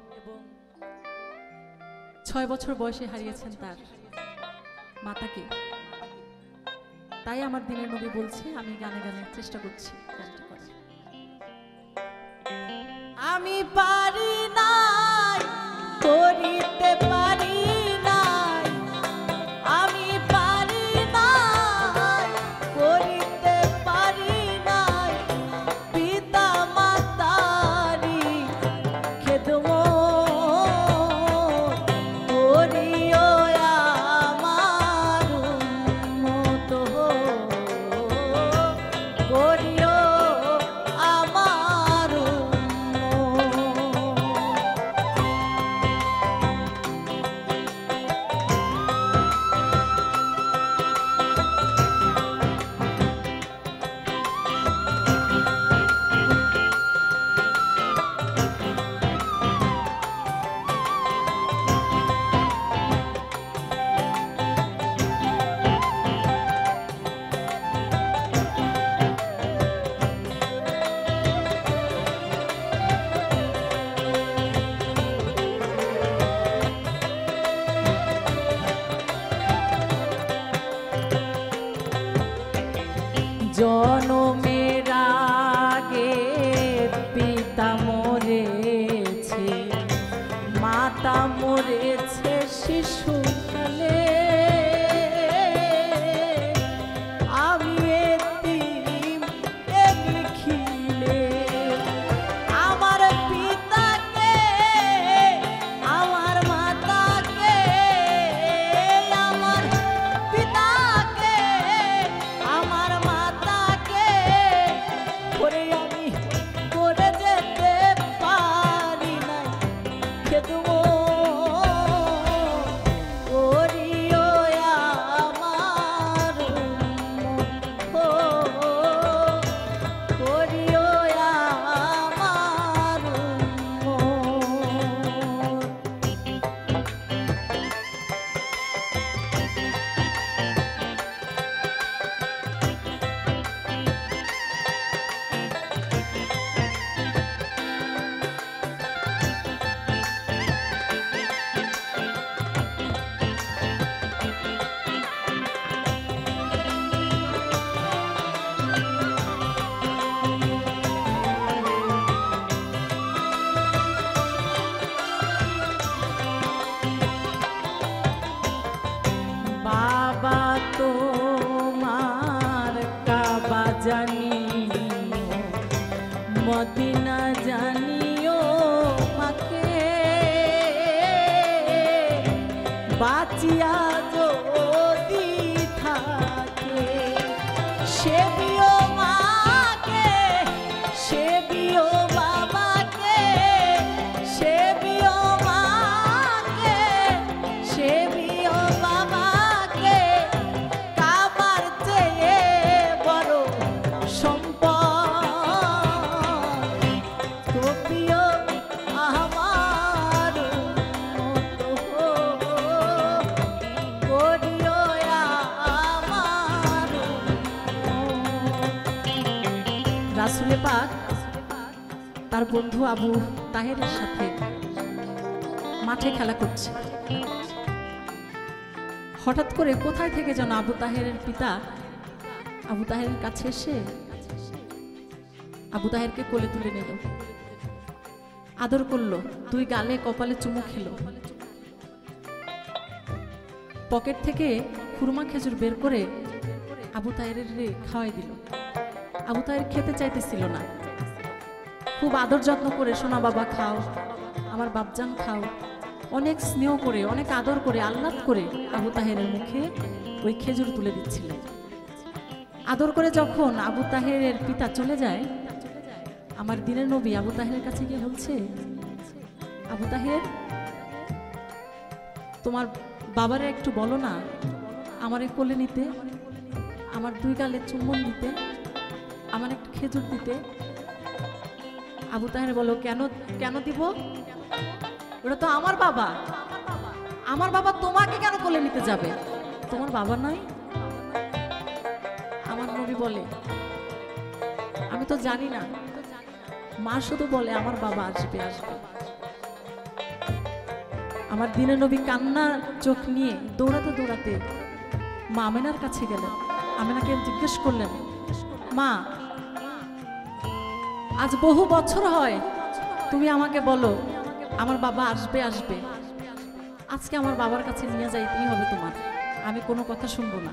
6 বছর বয়সে হারিয়েছেন তার মাতাকে। তাই আমার দিনের নবী বলছে, আমি গানে গানে চেষ্টা করছি গানটি করার। আমি পারি নাই করিতে পারি নাই, আমি পারি নাই করিতে পারি নাই পিতা মাতারি খেদমত করিও আমার উম্মত করিও আমার উম্মত। পিতা মরেছে, মাতা মরেছে শিশুকালে, আমি এতিম এ নিখিলে। আমার পিতাকে, আমার মাতাকে, আমার পিতাকে, আমার মাতাকে করে আমি করে যেতে পারি না, খেদবো করিও আমার ও করিও আমার বাবা তোমার কাবা জানিও, মদিনা জানিও মাকে, বাঁচিয়া যদি থাকে সেবিও মাকে, সেবিও বাবাকে, সেবিও মাকে, সেবিও বাবাকে, কাবার চেয়ে বড় সম্পদ তবিও আমার মতো করিও আমার। রাসূলে পাক তার বন্ধু আবু তাহেরের সাথে মাঠে খেলা করছে। হঠাৎ করে কোথায় থেকে যেন আবু তাহেরের পিতা আবু তাহেরের কাছে এসে আবু তাহেরকে কোলে তুলে নিল, আদর করলো, দুই গালে কপালে চুমু খেলো, পকেট থেকে খুরমা খেজুর বের করে আবু তাহেরের খাওয়াই দিল। আবু তাহের খেতে চাইতেছিল না, খুব আদর যত্ন করে সোনা বাবা খাও, আমার বাপজান খাও, অনেক স্নেহ করে অনেক আদর করে আহ্লাদ করে আবু তাহেরের মুখে ওই খেজুর তুলে দিচ্ছিল। আদর করে যখন আবু তাহেরের পিতা চলে যায়, আমার দিনের নবী আবু তাহেরের কাছে গিয়ে বলছে, আবু তাহের তোমার বাবারে একটু বলো না আমারে কোলে নিতে, আমার দুই গালে চুম্বন দিতে, আমার একটু খেজুর দিতে। আবু তাহের বলো, কেন কেন দিব? ওটা তো আমার বাবা, আমার বাবা তোমাকে কেন কোলে নিতে যাবে? তোমার বাবা নয়? আমার নবী বলে, আমি তো জানি না, মা শুধু বলে আমার বাবা আসবে আসবে। আমার দিনের নবী কান্না চোখ নিয়ে দৌড়াতে দৌড়াতে মা আমেনার কাছে গেলেন। আমেনাকে জিজ্ঞেস করলেন, মা আজ বহু বছর হয় তুমি আমাকে বলো আমার বাবা আসবে আসবে, আজকে আমার বাবার কাছে নিয়ে যাইতেই হবে তোমার, আমি কোনো কথা শুনবো না।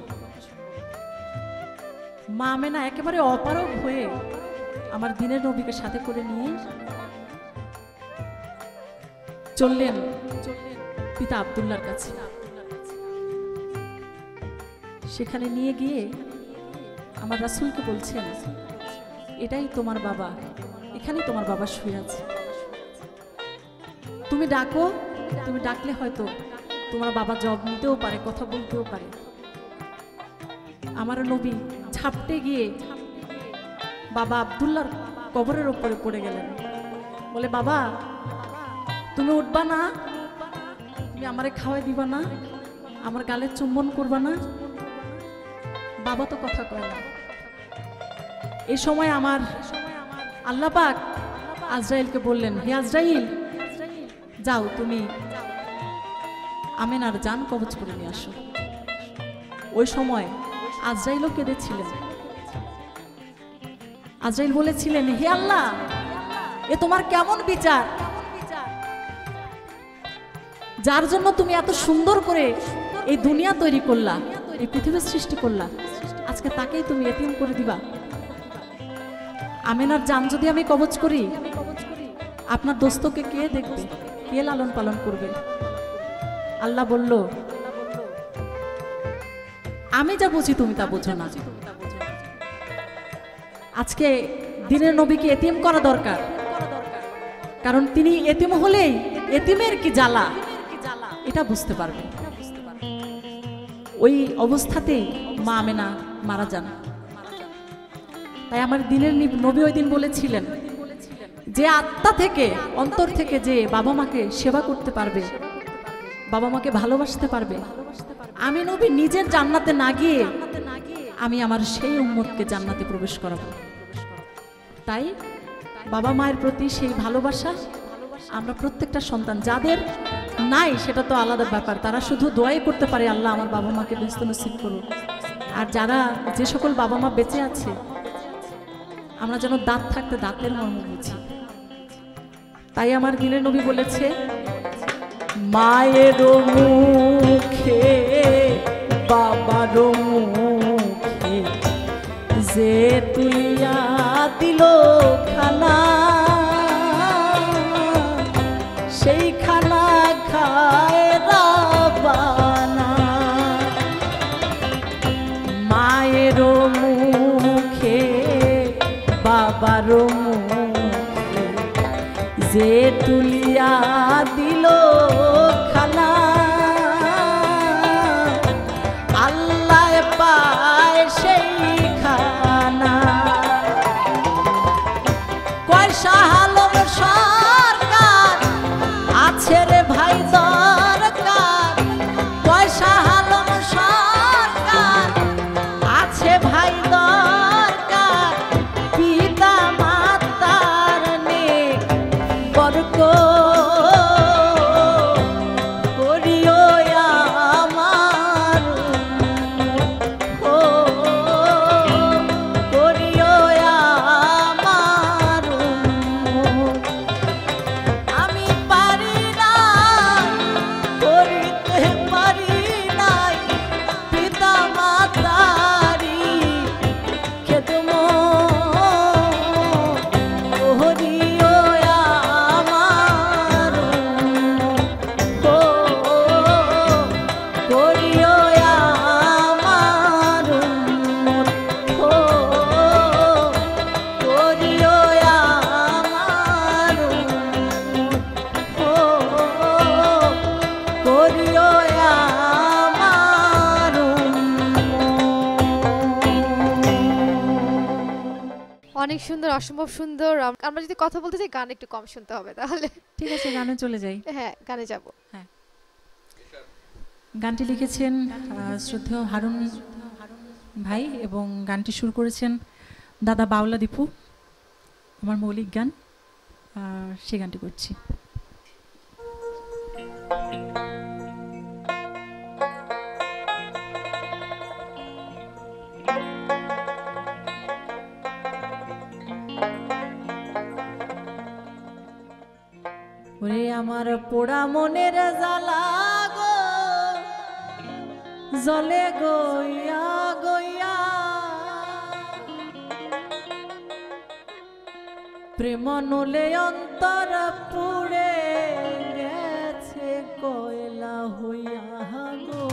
মা আমেনা একেবারে অপারগ হয়ে আমার দিনের নবীকে সাথে করে নিয়ে চললেন পিতা আব্দুল্লাহর কাছে। সেখানে নিয়ে গিয়ে আমার রাসূলকে বলছেন, এটাই তোমার বাবা, এখানেই তোমার বাবা শুয়ে আছে, তুমি ডাকো, তুমি ডাকলে হয়তো তোমার বাবা জবাব নিতেও পারে, কথা বলতেও পারে। আমার নবী ঝাপটে গিয়ে বাবা আব্দুল্লাহর কবরের উপরে পড়ে গেলেন, বলে, বাবা তুমি উঠবা না, তুমি আমারে খাওয়াই দিবা না, আমার গালে চুম্বন করবা না? বাবা তো কথা কয় না। এই সময় আমার আল্লাহ পাক আজরাইলকে বললেন, হে আজরাইল, যাও তুমি আমেনার জান কবজ করে নিয়ে আসো। ওই সময় আজরাইলও কেঁদেছিলেন। আজরাইল বলেছিলেন, হে আল্লাহ, এ তোমার কেমন বিচার? যার জন্য তুমি এত সুন্দর করে এই দুনিয়া তৈরি করলা, এই পৃথিবীর সৃষ্টি করলা, আজকে তাকেই তুমি এতিম করে দিবা? আমেনার জান যদি আমি কবজ করি, আপনার দোস্তকে কে দেখবে, কে লালন পালন করবে? আল্লাহ বলল, আমি যা বুঝি তুমি তা বুঝো না। আজকে দিনের নবীকে এতিম করা দরকার, কারণ তিনি এতিম হলেই এতিমের কি জ্বালা এটা বুঝতে পারবে। ওই অবস্থাতেই মা আমেনা মারা যান। তাই আমার দিনের নবী ওই দিন বলেছিলেন, যে আত্মা থেকে, অন্তর থেকে যে বাবা মাকে সেবা করতে পারবে, বাবা মাকে ভালোবাসতে পারবে, আমি নবী নিজের জান্নাতে না গিয়ে আমি আমার সেই উম্মতকে জান্নাতে প্রবেশ করাবো। তাই বাবা মায়ের প্রতি সেই ভালোবাসা আমরা প্রত্যেকটা সন্তান, যাদের নাই সেটা তো আলাদা ব্যাপার, তারা শুধু দোয়াই করতে পারে, আল্লাহ আমার বাবা মাকে ব্যস্ত নসিব করুন। আর যারা, যে সকল বাবা মা বেঁচে আছে, আমরা যেন দাঁত থাকতে দাঁতের মর্ম বুঝি। তাই আমার দিনের নবী বলেছে, মায়ের মুখে বাবার মুখে যে তুলিয়া দিল খানা, সেই খানা খায় রাবানা। মায়ের মুখে বাবার মুখে যে তুলিয়া দিল খানা, আল্লাহ পায় সেই খানা। কয় শাহ আলম সরকার আছে রে ভাই দরকার, কয় শাহ আলম সরকার আছে ভাই দরকার, পিতা মাতার নেক বরকত করিও আমার, ও করিও আমার। আমি পারি না, করিতে পারি নাই পিতা মাতারি খেদমত, করিও আমার, ও করিও আমার, ও করিও আমার, ও করিও আমার। অনেক সুন্দর, অসম্ভব সুন্দর। আমরা যদি কথা বলতে চাই, গান একটু কম শুনতে হবে তাহলে। ঠিক আছে, গানে চলে যাই। হ্যাঁ, গানে যাব। হ্যাঁ, গানটি লিখেছেন শ্রদ্ধেয় হারুন ভাই এবং গানটি সুর করেছেন দাদা বাউলা দীপু। আমার মৌলিক গান, সে গানটি করছি। ওরে আমার পোড়া মনের জ্বালা গো, জলে গইয়া গইয়া, প্রেম নলে অন্তর পুড়ে গেছে কয়লা হইয়া গো,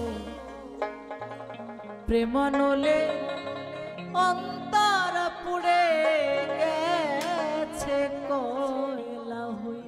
প্রেম নলে অন্তর পুড়ে গেছে কয়লা হইয়া।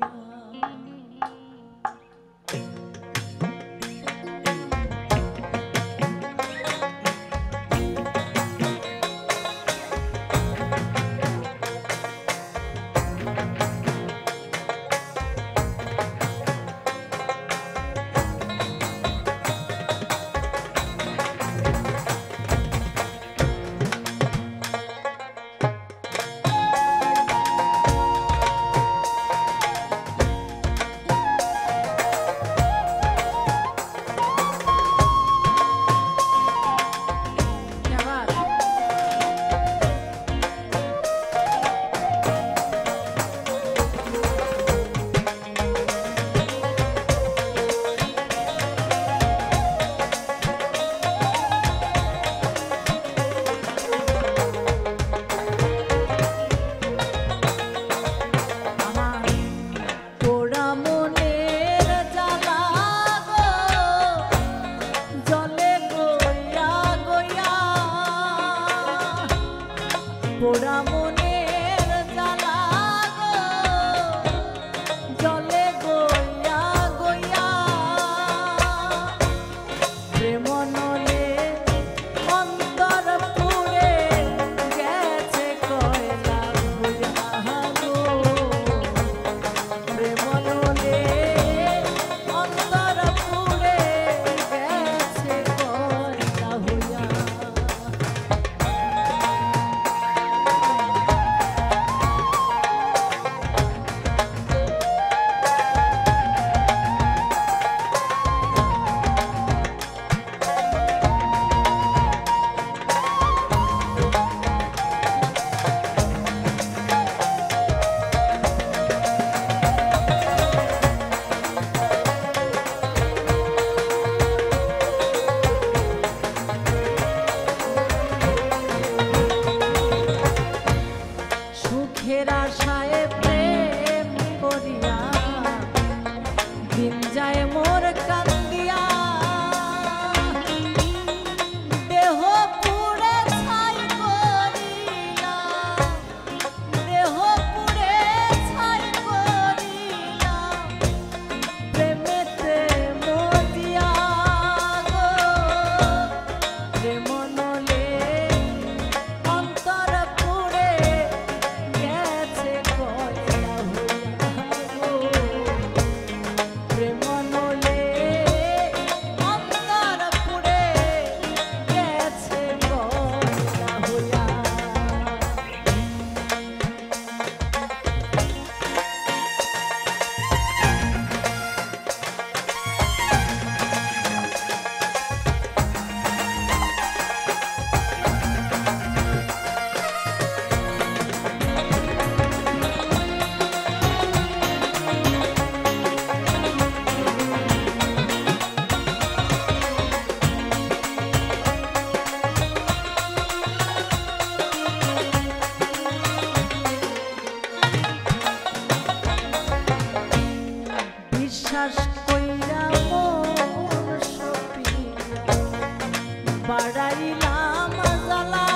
বিশ্বাস কইরা মন সপিয়া বাড়াইলাম জ্বালা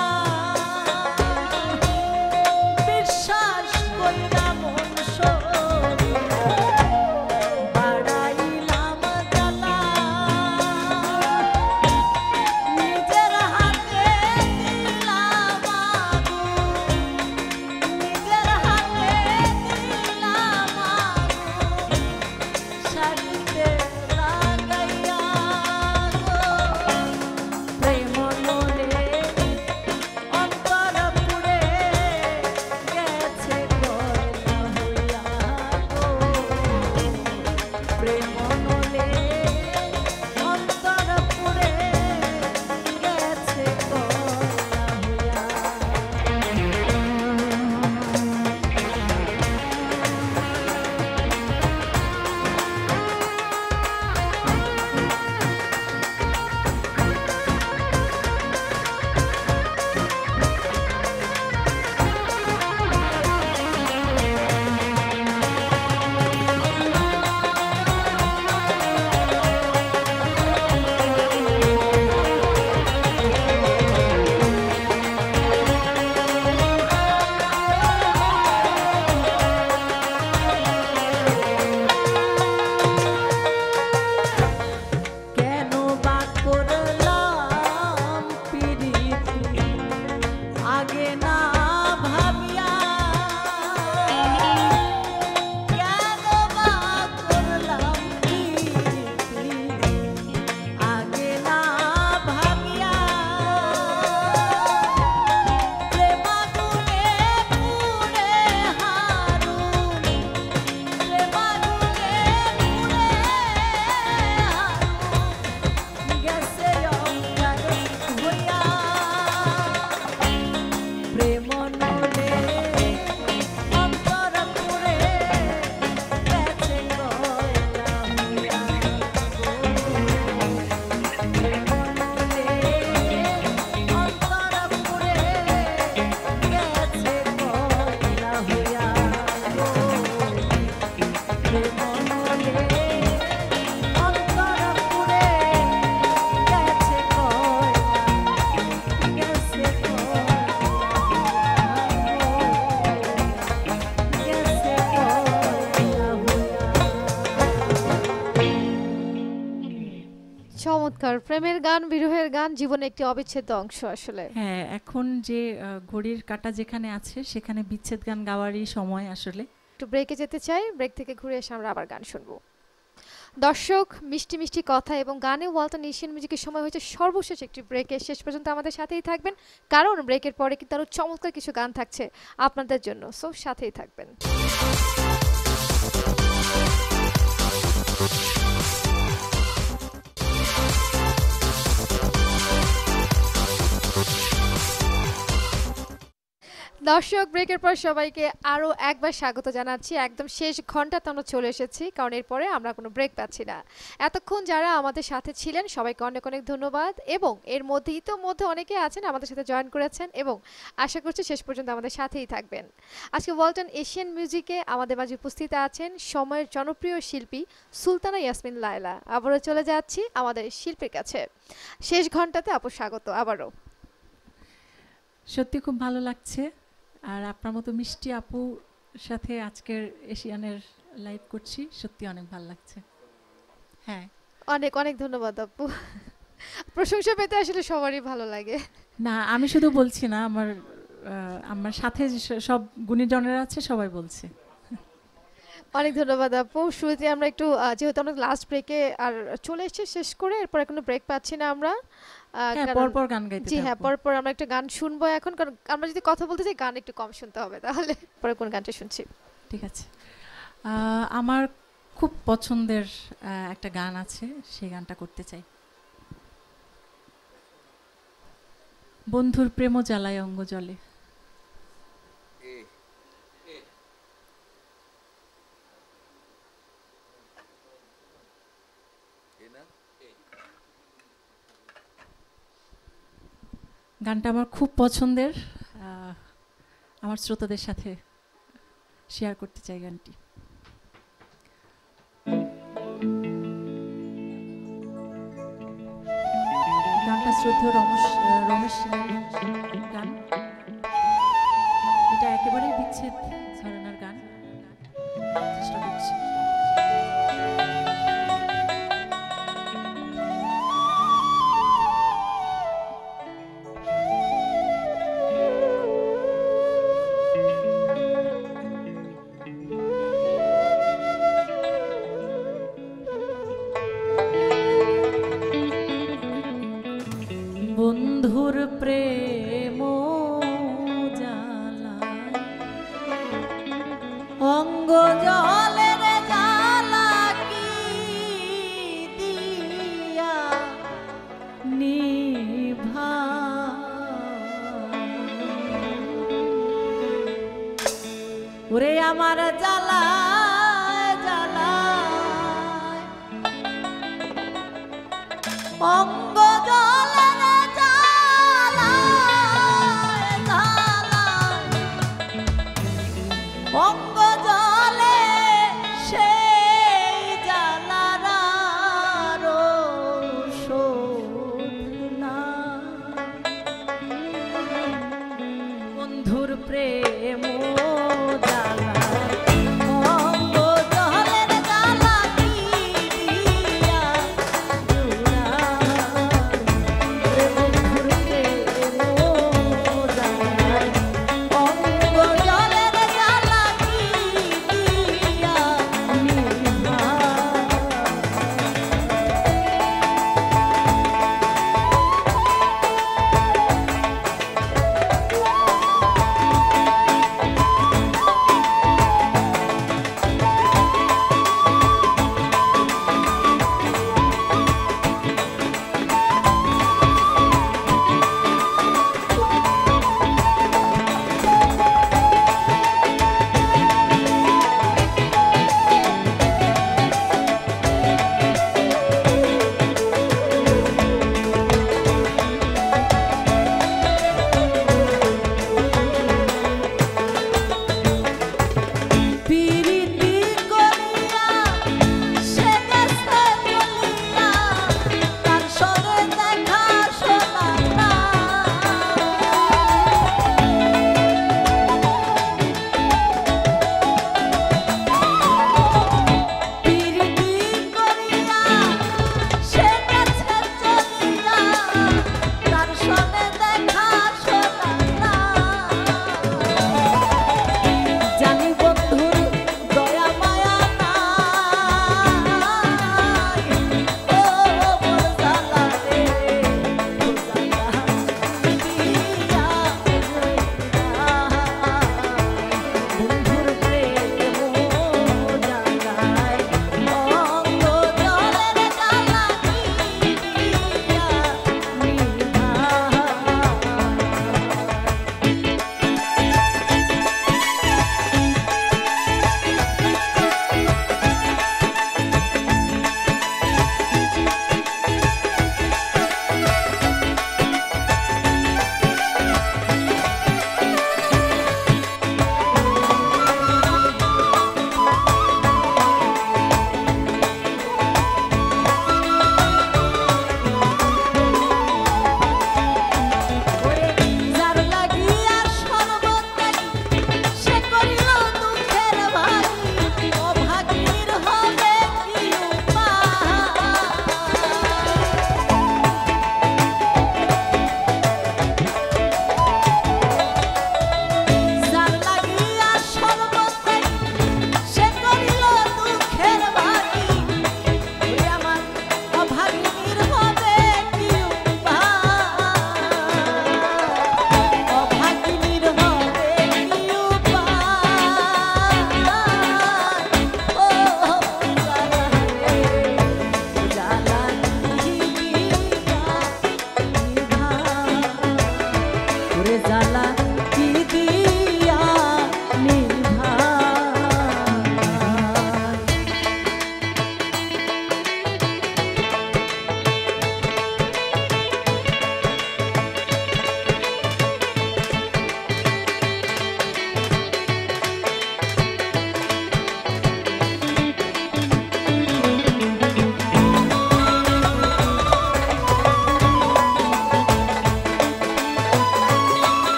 বিশ্বাস কইরা মন সপিয়া বাড়াইলাম জ্বালা নিজের হাতে দিলাম আগুন নিজের হাতে দিলাম আগুন শাড়িতে লাগাইয়া গো প্রেম নলে অন্তর পুড়ে গেছে গয়না হইয়া গো প্রেম নলে অন্তর পুড়ে গেছে গয়না কেন বা করলাম পিরিতি আগে না ভাবিয়া কেন বা করলাম পিরিতি আগে না ভাবিয়া প্রেমাগুনে পুরে হারুন প্রেমাগুনে পুরে হারুন গেছে অঙ্গার হইয়া প্রেম নলে অন্তর পুরে গেছে গয়না হইয়া প্রেম নলে অন্তর পুরে গেছে গয়না হইয়া প্রেম নলে অন্তর পুরে গেছে গয়না গেছে চমৎকার! প্রেমের গান, বিরহের গান জীবনের একটি অবিচ্ছেদ্য অংশ আসলে। হ্যাঁ, এখন যে ঘড়ির কাঁটা যেখানে আছে সেখানে বিচ্ছেদ গান গাওয়ারই সময় আসলে। একটু ব্রেকে যেতে চাই, ব্রেক থেকে ঘুরে এসে আমরা আবার গান শুনবো। দর্শক, মিষ্টি মিষ্টি কথা এবং গানে ওয়ালটন এশিয়ান মিউজিকের সময় হয়েছে সর্বশেষ একটি ব্রেকে। শেষ পর্যন্ত আমাদের সাথেই থাকবেন, কারণ ব্রেকের পরে কিন্তু আরো চমৎকার কিছু গান থাকছে আপনাদের জন্য। সো সাথেই থাকবেন। দর্শক, ব্রেকের পর সবাইকে আরও একবার স্বাগত জানাচ্ছি। একদম শেষ ঘন্টাতে আমরা চলে এসেছি, কারণ এরপরে আমরা কোনো ব্রেক পাচ্ছি না। এতক্ষণ যারা আমাদের সাথে ছিলেন সবাইকে অনেক অনেক ধন্যবাদ, এবং এর মধ্যে ইতোমধ্যে অনেকে আছেন আমাদের সাথে জয়েন করেছেন, এবং আশা করছি শেষ পর্যন্ত আমাদের সাথেই থাকবেন। আজকে ওয়ালটন এশিয়ান মিউজিকে আমাদের মাঝে উপস্থিত আছেন সময়ের জনপ্রিয় শিল্পী সুলতানা ইয়াসমিন লায়লা। আবারও চলে যাচ্ছি আমাদের শিল্পীর কাছে। শেষ ঘন্টাতে আপু স্বাগত আবারও। সত্যি খুব ভালো লাগছে, আর আপনার মতো মিষ্টি আপুর সাথে আজকের এশিয়ানের লাইভ করছি, সত্যি অনেক ভালো লাগছে। হ্যাঁ, অনেক অনেক ধন্যবাদ আপু। প্রশংসা পেতে আসলে সবারই ভালো লাগে। না আমি শুধু বলছি না, আমার সাথে সব গুণীজনেরা আছে সবাই বলছে। অনেক ধন্যবাদ আপু। শুরুতে আমরা একটু যেহেতু আমরা লাস্ট ব্রেকে আর চলে এসেছি শেষ করে, এরপর কোনো ব্রেক পাচ্ছি না আমরা। হ্যাঁ, কারণ পরপর গান গাইতে জি হ্যাঁ, থাকবো। পরপর আমরা একটা গান শুনবো এখন, কারণ আমরা যদি কথা বলতে চাই গান একটু কম শুনতে হবে। তাহলে পরে কোন গানটা শুনছি? ঠিক আছে, আমার খুব পছন্দের একটা গান আছে, সেই গানটা করতে চাই। বন্ধুর প্রেম জ্বালায় অঙ্গ জলে। গানটা আমার খুব পছন্দের, আমার শ্রোতাদের সাথে শেয়ার করতে চাই গানটি। শ্রদ্ধেয় রমেশ সিংহের গান। এটা একেবারেই বিচ্ছেদ ঘরানার গান, চেষ্টা করছি। বন্ধুর প্রেম জ্বালা অঙ্গ জলের জ্বালা কি দিয়া নিভা ওরে আমার জ্বালা জ্বালা অঙ্গ জলের অঙ্গ জলে সেই জ্বালার শোধনা বন্ধুর প্রেম জ্বালা অঙ্গ জলের জ্বালা কি দিয়া জুড়া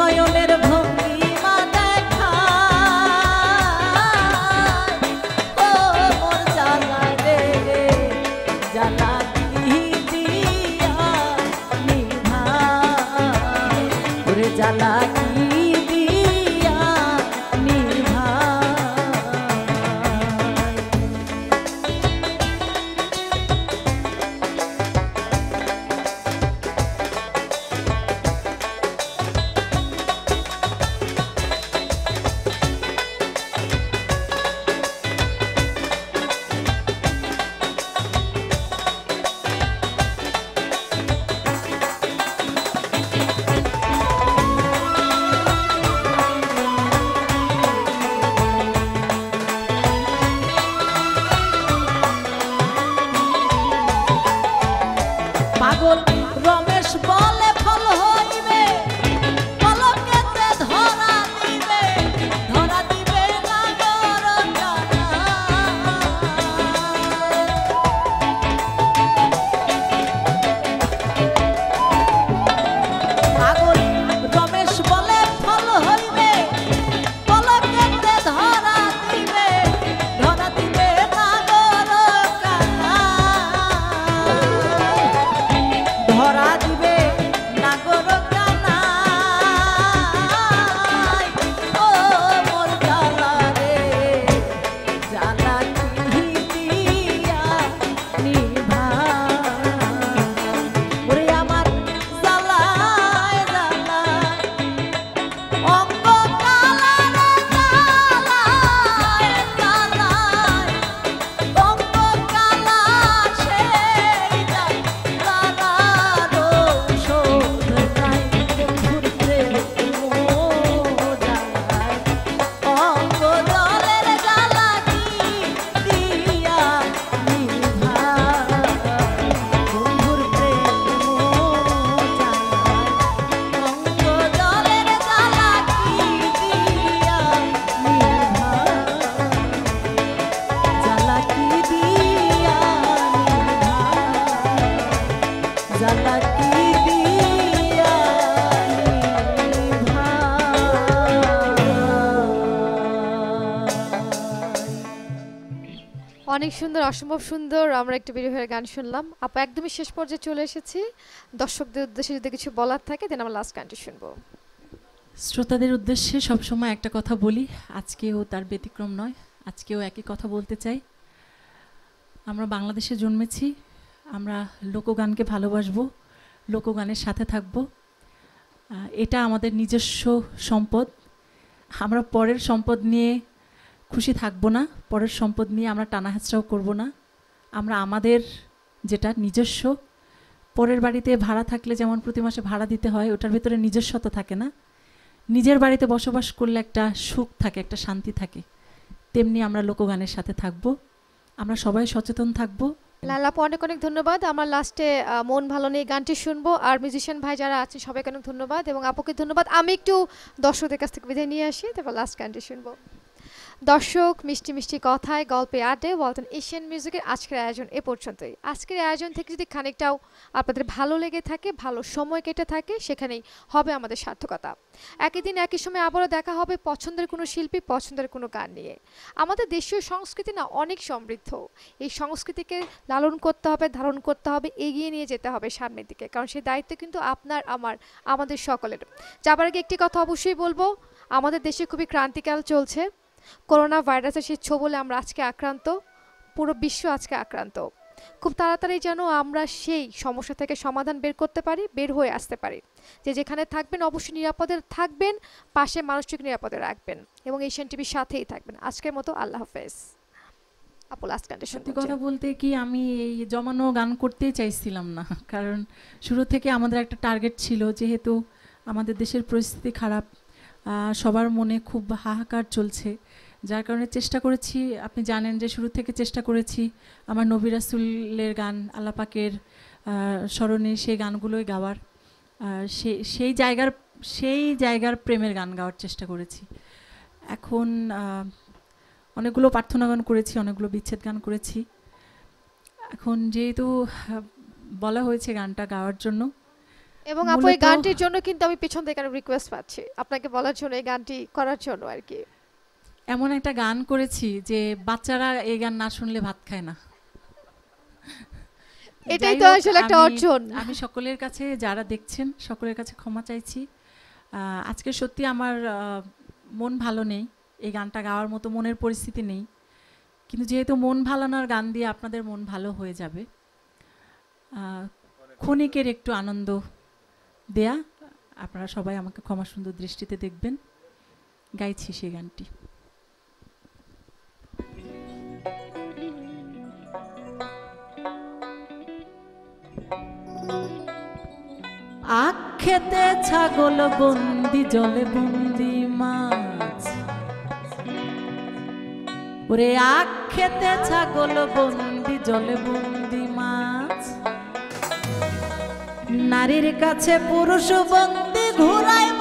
নয়নের ভঙ্গিমা দেখায় ও মোর জ্বালা রে জ্বালা কি দিয়া নিভাই ওরে জ্বালা কি দিয়া নিভাই পাগল রমেশ বলে ফল হইবে পলকেতে ধরা দিবে নাগর জানা পাগল রমেশ বলে ফল হইবে পলকেতে ধরা দিবে নাগর কানা ধরা দিবে নাগর কানাই ও মোর জ্বালা রে জ্বালা কি দিয়া নিভাই ওরে আমার জ্বালায় জ্বালায় অঙ্গ কালা রে জ্বালায় জ্বালায় অঙ্গ কালা সেই জ্বালার ঔষধ নাই বন্ধুর প্রেম মোজায় অঙ্গ জলের জ্বালা কি দিয়া নিভাই বন্ধুর প্রেম মোজায় অঙ্গ জলের জ্বালা কি দিয়া নিভাই জ্বালা কি দিয়া নিভাই জ্বালা কি দিয়া নিভাই অনেক সুন্দর, অসম্ভব সুন্দর। আমরা একটু বের হয়ে গান শুনলাম। আপু একদমই শেষ পর্যায়ে চলে এসেছি। দর্শকদের উদ্দেশ্যে যদি কিছু বলার থাকে দেন আমরা লাস্ট গানটি শুনবো। শ্রোতাদের উদ্দেশ্যে সবসময় একটা কথা বলি, আজকেও তার ব্যতিক্রম নয়, আজকেও একই কথা বলতে চাই। আমরা বাংলাদেশে জন্মেছি, আমরা লোকগানকে ভালোবাসবো, লোকগানের সাথে থাকবো। এটা আমাদের নিজস্ব সম্পদ। আমরা পরের সম্পদ নিয়ে খুশি থাকবো না, পরের সম্পদ নিয়ে আমরা টানাহেঁচড়াও করবো না। আমরা আমাদের যেটা নিজস্ব, পরের বাড়িতে ভাড়া থাকলে যেমন প্রতি মাসে ভাড়া দিতে হয়, ওটার ভিতরে নিজস্বতা থাকে না। নিজের বাড়িতে বসবাস করলে একটা সুখ থাকে, একটা শান্তি থাকে। তেমনি আমরা লোকগানের সাথে থাকবো, আমরা সবাই সচেতন থাকবো। লালা আপু অনেক অনেক ধন্যবাদ। আমরা লাস্টে মন ভালো নিয়ে গানটি শুনবো। আর মিউজিশিয়ান ভাই যারা আছেন সবাইকে অনেক ধন্যবাদ এবং আপুকে ধন্যবাদ। আমি একটু দর্শকদের কাছ থেকে বিদায় নিয়ে আসি, তারপর লাস্ট গানটি শুনবো। দর্শক, মিষ্টি মিষ্টি কথায় গল্পে আড্ডায় ওয়ালটন এশিয়ান মিউজিকের আজকের আয়োজন এ পর্যন্তই। আজকের আয়োজন থেকে যদি খানিকটাও আপনাদের ভালো লেগে থাকে, ভালো সময় কেটে থাকে, সেখানেই হবে আমাদের সার্থকতা। একই দিন একই সময় আবারও দেখা হবে পছন্দের কোনো শিল্পী, পছন্দের কোনো গান নিয়ে। আমাদের দেশীয় সংস্কৃতি না অনেক সমৃদ্ধ। এই সংস্কৃতিকে লালন করতে হবে, ধারণ করতে হবে, এগিয়ে নিয়ে যেতে হবে সামনের দিকে, কারণ সেই দায়িত্ব কিন্তু আপনার, আমাদের সকলের। যাবার আগে একটি কথা অবশ্যই বলবো, আমাদের দেশে খুবই ক্রান্তিকাল চলছে। করোনা ভাইরাসের সেই ছোবলে আমরা আজকে আক্রান্ত, পুরো বিশ্ব আজকে আক্রান্ত। খুব তাড়াতাড়ি যেন আমরা সেই সমস্যা থেকে সমাধান বের করতে পারি, বের হয়ে আসতে পারি। যে যেখানে থাকবেন অবশ্যই নিরাপদে থাকবেন, পাশে মানুষটিকে নিরাপদে রাখবেন এবং এশিয়ান টিভির সাথেই থাকবেন। আজকের মতো আল্লাহ হাফেজ। আপু লাস্ট গানটা সত্যি শুনতে কথা বলতে কি, আমি এই জমানো গান করতেই চাইছিলাম না, কারণ শুরু থেকে আমাদের একটা টার্গেট ছিল, যেহেতু আমাদের দেশের পরিস্থিতি খারাপ, সবার মনে খুব হাহাকার চলছে, যার কারণে চেষ্টা করেছি। আপনি জানেন যে শুরু থেকে চেষ্টা করেছি আমার নবী রাসূলের গান, আল্লাহ পাকের স্মরণে সেই গানগুলোই গাওয়ার, সেই জায়গার প্রেমের গান গাওয়ার চেষ্টা করেছি। এখন অনেকগুলো প্রার্থনা গান করেছি, অনেকগুলো বিচ্ছেদ গান করেছি। এখন যেহেতু বলা হয়েছে গানটা গাওয়ার জন্য, এবং আপু এই মূলত গানটির জন্য কিন্তু আমি পিছন থেকে রিকোয়েস্ট পাচ্ছি আপনাকে বলার জন্য, এই গানটি করার জন্য আর কি। এমন একটা গান করেছি যে বাচ্চারা এই গান না শুনলে ভাত খায় না। এটাই যাই তো হোক, আসলে একটা অর্জন। আমি সকলের কাছে, যারা দেখছেন সকলের কাছে ক্ষমা চাইছি। আজকে সত্যি আমার মন ভালো নেই, এই গানটা গাওয়ার মতো মনের পরিস্থিতি নেই, কিন্তু যেহেতু মন ভালানোর গান দিয়ে আপনাদের মন ভালো হয়ে যাবে, ক্ষণিকের একটু আনন্দ দেয়া, আপনারা সবাই আমাকে ক্ষমা সুন্দর দৃষ্টিতে দেখবেন। গাইছি সেই গানটি। আখ খেতে ছাগল বন্দি, জলে বন্দি মাছ, ওরে আখ খেতে ছাগল বন্দি, জলে বন্দি মাছ, নারীর কাছে পুরুষ বন্দি, ঘোড়ায়